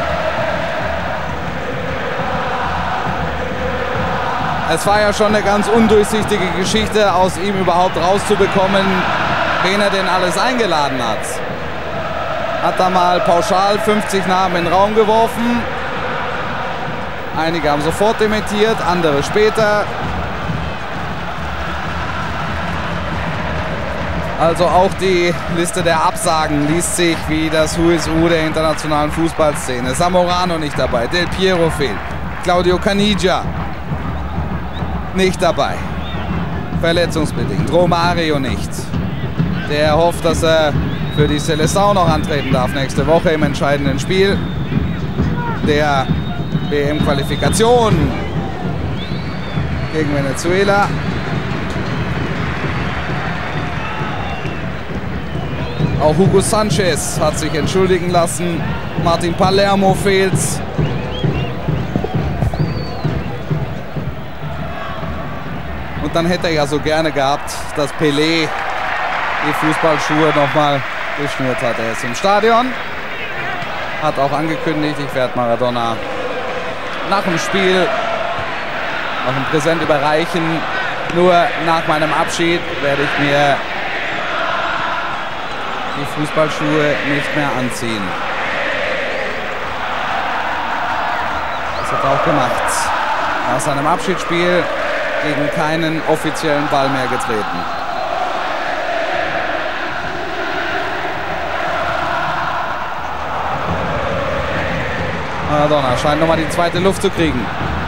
Es war ja schon eine ganz undurchsichtige Geschichte, aus ihm überhaupt rauszubekommen, wen er denn alles eingeladen hat. Hat da mal pauschal fünfzig Namen in den Raum geworfen. Einige haben sofort dementiert, andere später. Also auch die Liste der Absagen liest sich wie das Who is Who der internationalen Fußballszene. Zamorano nicht dabei, Del Piero fehlt, Claudio Caniggia nicht dabei, verletzungsbedingt, Romario nicht. Der hofft, dass er für die Seleção noch antreten darf nächste Woche im entscheidenden Spiel der W M-Qualifikation gegen Venezuela. Auch Hugo Sanchez hat sich entschuldigen lassen. Martin Palermo fehlt. Und dann hätte er ja so gerne gehabt, dass Pelé die Fußballschuhe nochmal geschnürt hat. Er ist im Stadion. Hat auch angekündigt, ich werde Maradona nach dem Spiel noch ein Präsent überreichen. Nur nach meinem Abschied werde ich mir die Fußballschuhe nicht mehr anziehen. Das hat er auch gemacht. Nach seinem Abschiedsspiel gegen keinen offiziellen Ball mehr getreten. Maradona scheint nochmal die zweite Luft zu kriegen.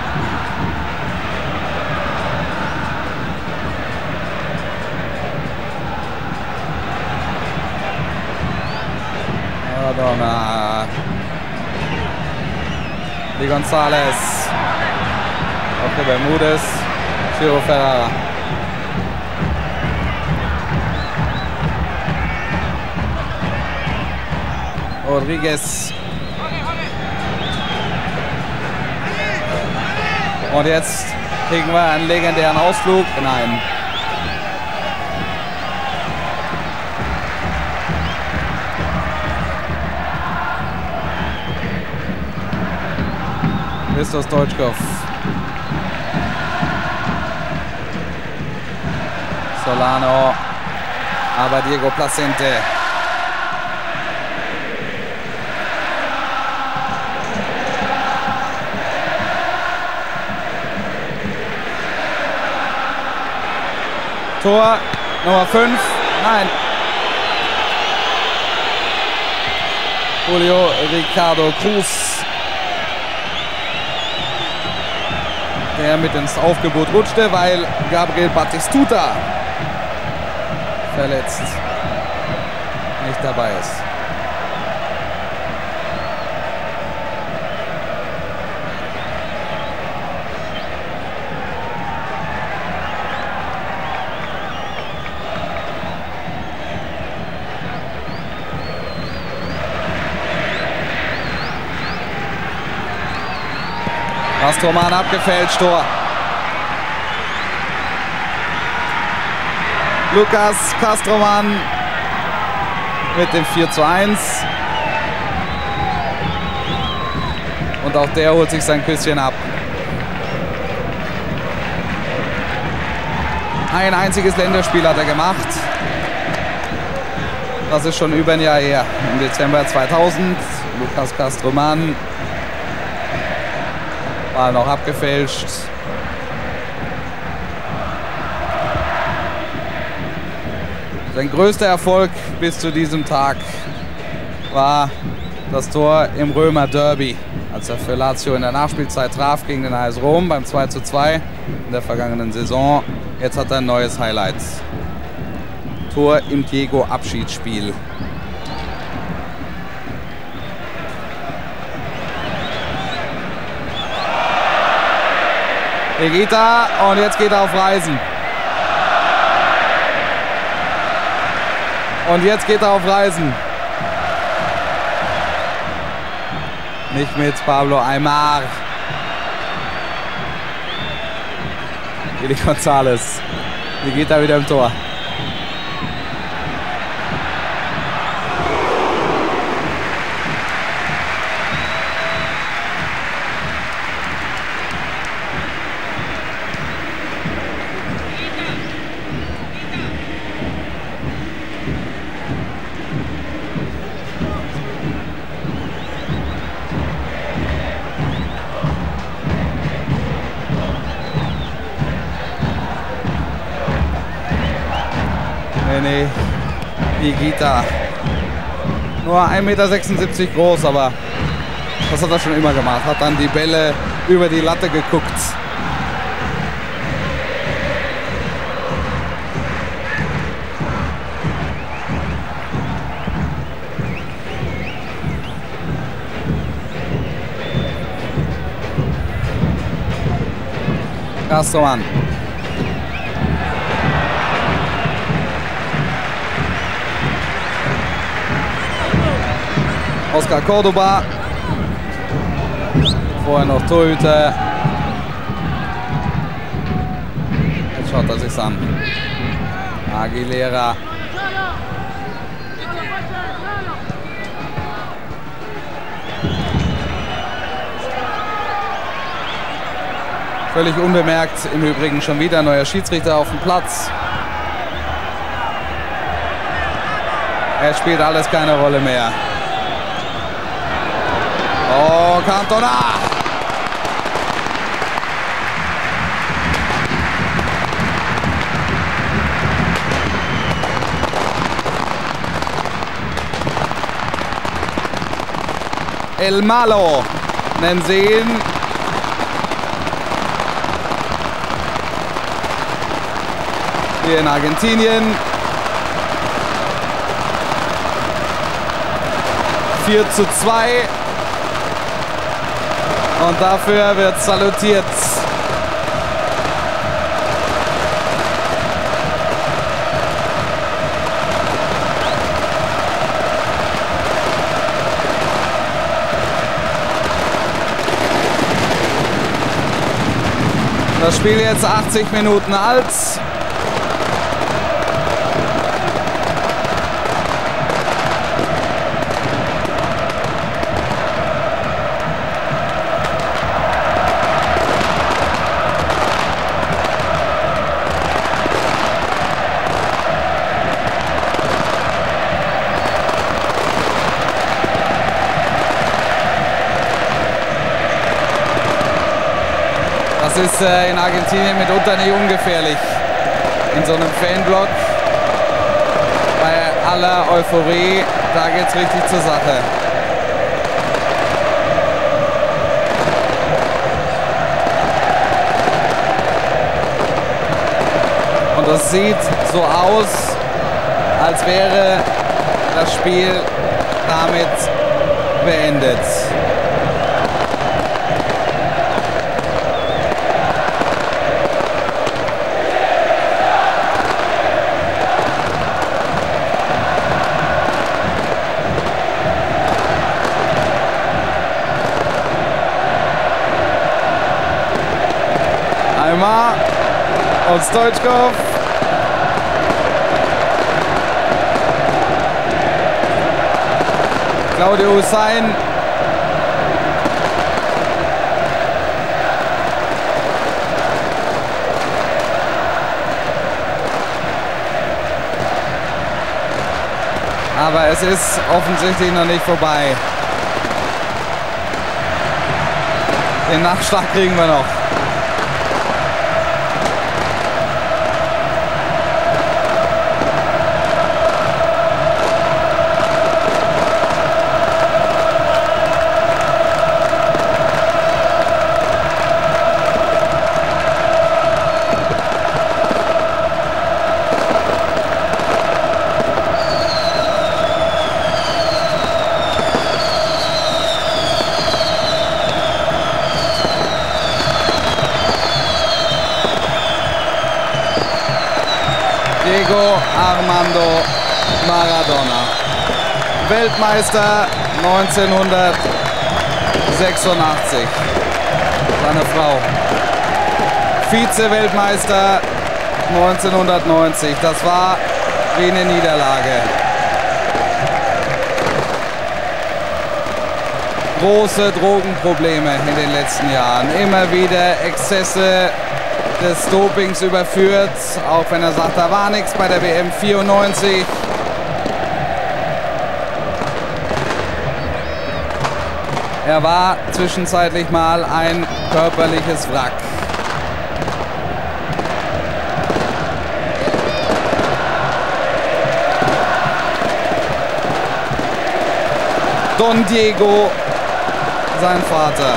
Maradona. Di González. Okay, Bermúdez. Ciro Ferrara. Rodriguez. Und jetzt kriegen wir einen legendären Ausflug. Nein. Hristo Stoichkov. Solano. Aber Diego Placente. Tor Nummer fünf. Nein. Julio Ricardo Cruz, der mit ins Aufgebot rutschte, weil Gabriel Batistuta verletzt nicht dabei ist. Castroman abgefälscht, Tor. Lucas Castroman mit dem vier zu eins. Und auch der holt sich sein Küsschen ab. Ein einziges Länderspiel hat er gemacht. Das ist schon über ein Jahr her. Im Dezember zweitausend. Lucas Castroman war noch abgefälscht. Sein größter Erfolg bis zu diesem Tag war das Tor im Römer Derby, als er für Lazio in der Nachspielzeit traf gegen den A S Rom beim zwei zu zwei in der vergangenen Saison. Jetzt hat er ein neues Highlight. Tor im Diego-Abschiedsspiel. Higuita, und jetzt geht er auf Reisen. Und jetzt geht er auf Reisen. Nicht mit Pablo Aimar. Willi González. Higuita wieder im Tor. Nee, Higuita. Nur ein Meter sechsundsiebzig groß, aber das hat er schon immer gemacht. Hat dann die Bälle über die Latte geguckt. Castroman. Oscar Cordoba, vorher noch Torhüter. Jetzt schaut er sich's an. Aguilera. Völlig unbemerkt im Übrigen schon wieder neuer Schiedsrichter auf dem Platz. Es spielt alles keine Rolle mehr. Oh, Cantona! El Malo nennen sie ihn. Hier in Argentinien. vier zu zwei. Und dafür wird salutiert. Das Spiel jetzt achtzig Minuten alt. Das ist äh, in Argentinien mitunter nicht ungefährlich. In so einem Fanblock, bei aller Euphorie, da geht's richtig zur Sache. Und das sieht so aus, als wäre das Spiel damit beendet. Einmal und Stoichkov. Claudio Hussein. Aber es ist offensichtlich noch nicht vorbei. Den Nachschlag kriegen wir noch. Diego Armando Maradona, Weltmeister neunzehnhundertsechsundachtzig, seine Frau, Vize-Weltmeister neunzehnhundertneunzig, das war wie eine Niederlage. Große Drogenprobleme in den letzten Jahren, immer wieder Exzesse des Dopings überführt, auch wenn er sagt, da war nichts bei der W M vierundneunzig. Er war zwischenzeitlich mal ein körperliches Wrack. Don Diego, sein Vater.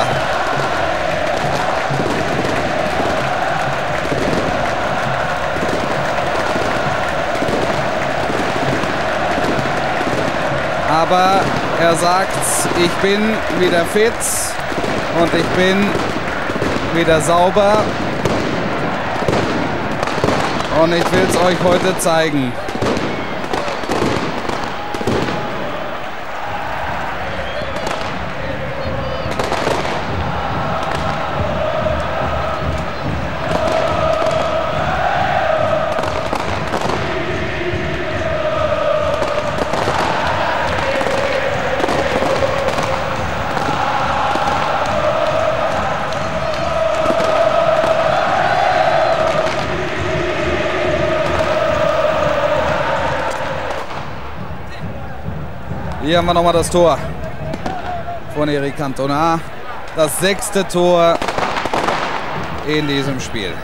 Aber er sagt, ich bin wieder fit und ich bin wieder sauber. Und ich will es euch heute zeigen. Hier haben wir nochmal das Tor von Eric Cantona. Das sechste Tor in diesem Spiel.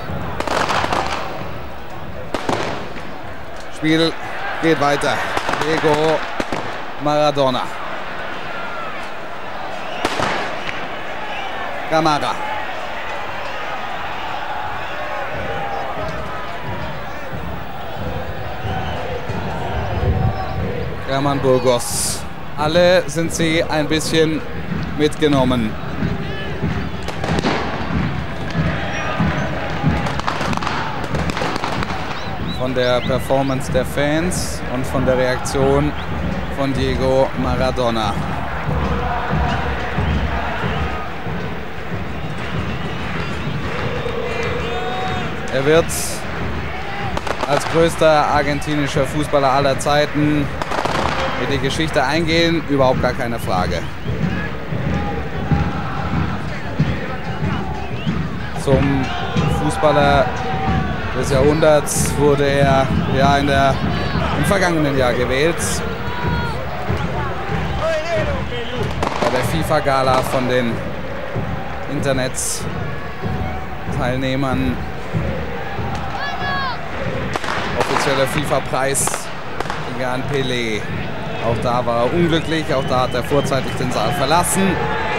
Spiel geht weiter. Diego Maradona. Camara. Hermann Burgos. Alle sind sie ein bisschen mitgenommen. Von der Performance der Fans und von der Reaktion von Diego Maradona. Er wird als größter argentinischer Fußballer aller Zeiten in die Geschichte eingehen, überhaupt gar keine Frage. Zum Fußballer des Jahrhunderts wurde er ja in der, im vergangenen Jahr gewählt. Bei der FIFA-Gala von den Internets Teilnehmern. Offizieller FIFA-Preis ging an Pelé. Auch da war er unglücklich, auch da hat er vorzeitig den Saal verlassen.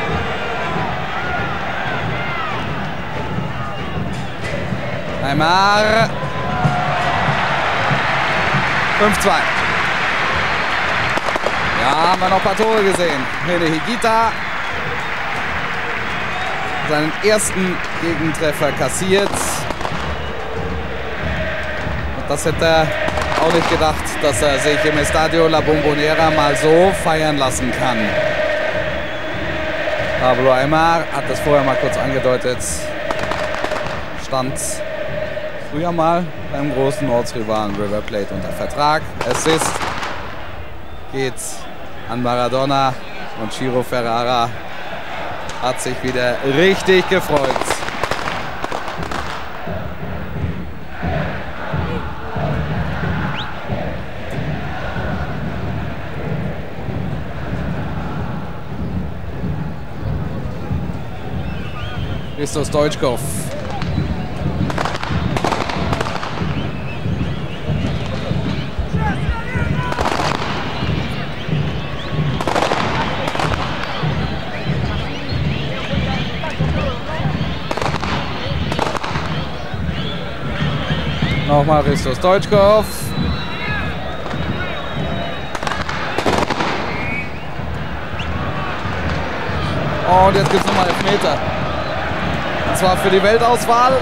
Neymar. fünf zwei. Ja, haben wir noch ein paar Tore gesehen. René Higuita seinen ersten Gegentreffer kassiert. Und das hätte er auch nicht gedacht, dass er sich im Estadio La Bombonera mal so feiern lassen kann. Pablo Aimar hat das vorher mal kurz angedeutet. Stand früher mal beim großen Ortsrivalen River Plate unter Vertrag. Assist geht an Maradona und Ciro Ferrara hat sich wieder richtig gefreut. Christos Stoichkov. Nochmal Christos Stoichkov. Und jetzt gibt es nochmal Elfmeter. Und zwar für die Weltauswahl.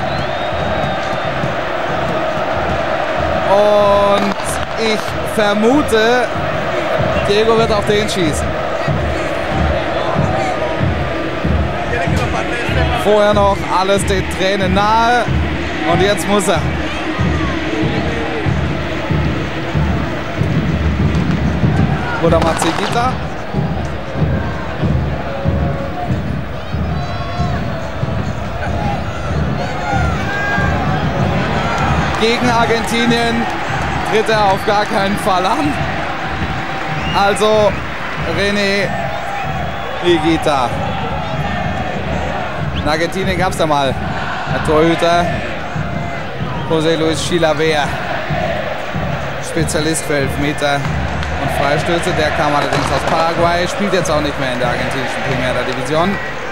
Und ich vermute, Diego wird auf den schießen. Vorher noch alles den Tränen nahe. Und jetzt muss er. Oder Mazigita. Gegen Argentinien tritt er auf gar keinen Fall an. Also René Higuita. In Argentinien gab es da mal einen Torhüter, José Luis Chilavert, Spezialist für Elfmeter und Freistöße. Der kam allerdings aus Paraguay, spielt jetzt auch nicht mehr in der argentinischen Primera Division.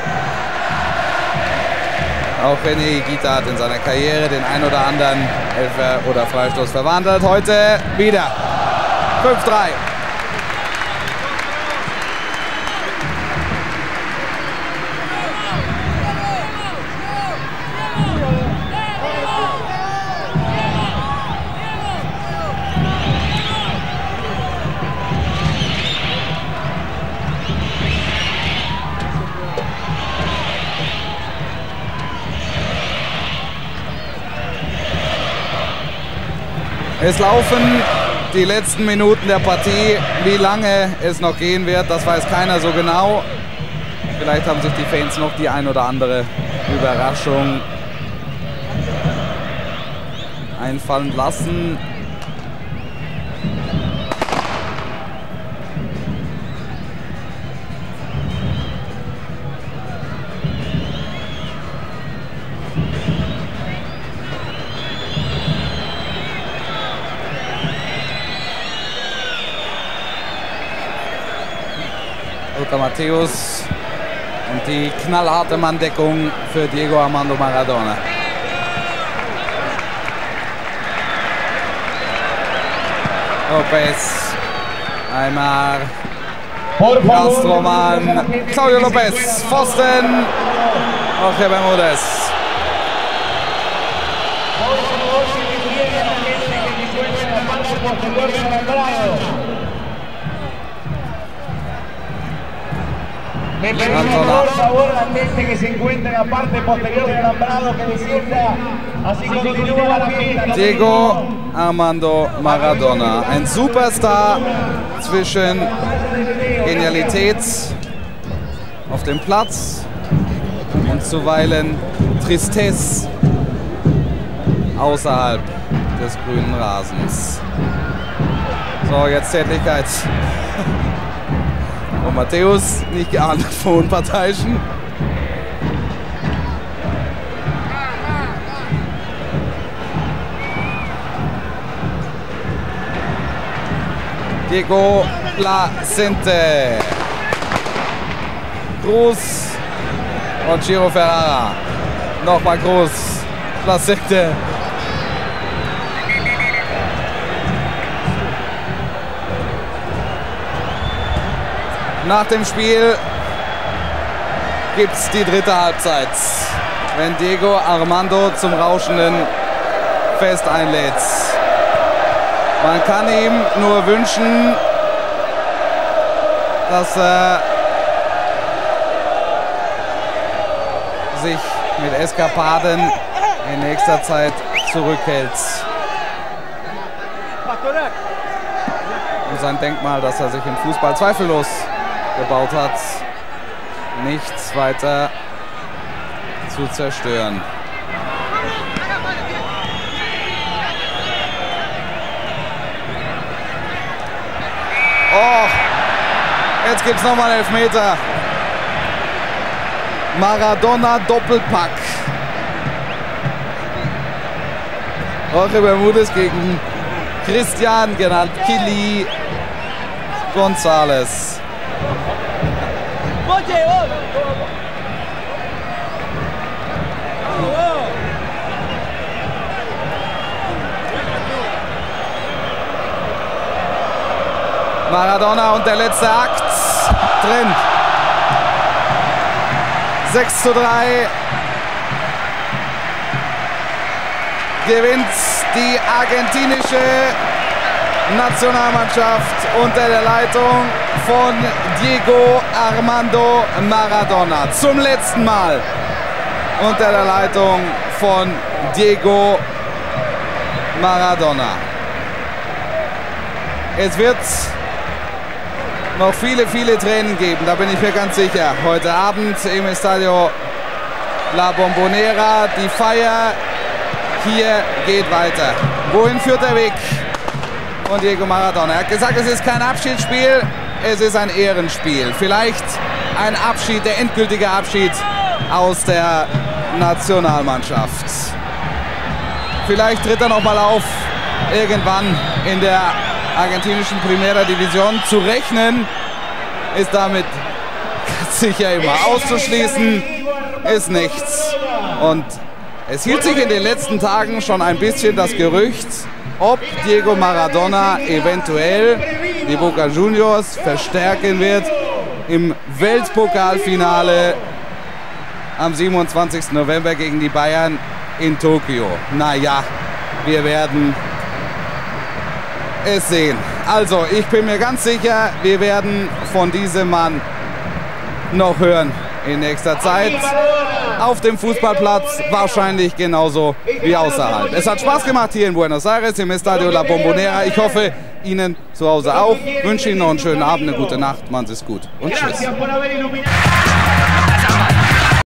Auch René Higuita hat in seiner Karriere den ein oder anderen Elfer oder Freistoß verwandelt. Heute wieder fünf drei. Es laufen die letzten Minuten der Partie. Wie lange es noch gehen wird, das weiß keiner so genau. Vielleicht haben sich die Fans noch die ein oder andere Überraschung einfallen lassen. Lothar Matthäus und die knallharte Manndeckung für Diego Armando Maradona. Lopez, Aimar, Gastroman, Claudio Lopez, Pfosten, Jorge Bermúdez. Me pedimos por favor a la gente que se encuentra en la parte posterior del alambrado que descienda, así continúa la fiesta. Diego Armando Maradona, ein Superstar zwischen Genialität auf dem Platz und zuweilen Tristesse außerhalb des grünen Rasens. So, jetzt Zärtlichkeit. Und Matthäus, nicht geahndet von Unparteiischen. Diego Placente. Cruz und Ciro Ferrara. Nochmal Cruz. Placente. Nach dem Spiel gibt es die dritte Halbzeit, wenn Diego Armando zum rauschenden Fest einlädt. Man kann ihm nur wünschen, dass er sich mit Eskapaden in nächster Zeit zurückhält. Um sein Denkmal, das er sich im Fußball zweifellos gebaut hat, nichts weiter zu zerstören. Oh, jetzt gibt es nochmal einen Elfmeter. Maradona Doppelpack. Jorge Bermúdez gegen Christian, genannt Kili González. Maradona und der letzte Akt drin. sechs zu drei gewinnt die argentinische Nationalmannschaft unter der Leitung von Diego Armando Maradona. Zum letzten Mal unter der Leitung von Diego Maradona. Es wird noch viele, viele Tränen geben, da bin ich mir ganz sicher. Heute Abend im Estadio La Bombonera. Die Feier hier geht weiter. Wohin führt der Weg von Diego Maradona? Er hat gesagt, es ist kein Abschiedsspiel, es ist ein Ehrenspiel. Vielleicht ein Abschied, der endgültige Abschied aus der Nationalmannschaft. Vielleicht tritt er noch mal auf, irgendwann in der argentinischen Primera División. Zu rechnen ist damit sicher immer. Auszuschließen ist nichts. Und es hielt sich in den letzten Tagen schon ein bisschen das Gerücht, ob Diego Maradona eventuell die Boca Juniors verstärken wird im Weltpokalfinale am siebenundzwanzigsten November gegen die Bayern in Tokio. Naja, wir werden es sehen. Also, ich bin mir ganz sicher, wir werden von diesem Mann noch hören in nächster Zeit. Auf dem Fußballplatz wahrscheinlich genauso wie außerhalb. Es hat Spaß gemacht hier in Buenos Aires im Estadio La Bombonera. Ich hoffe, Ihnen zu Hause auch. Ich wünsche Ihnen noch einen schönen Abend, eine gute Nacht. Machen Sie es gut und tschüss.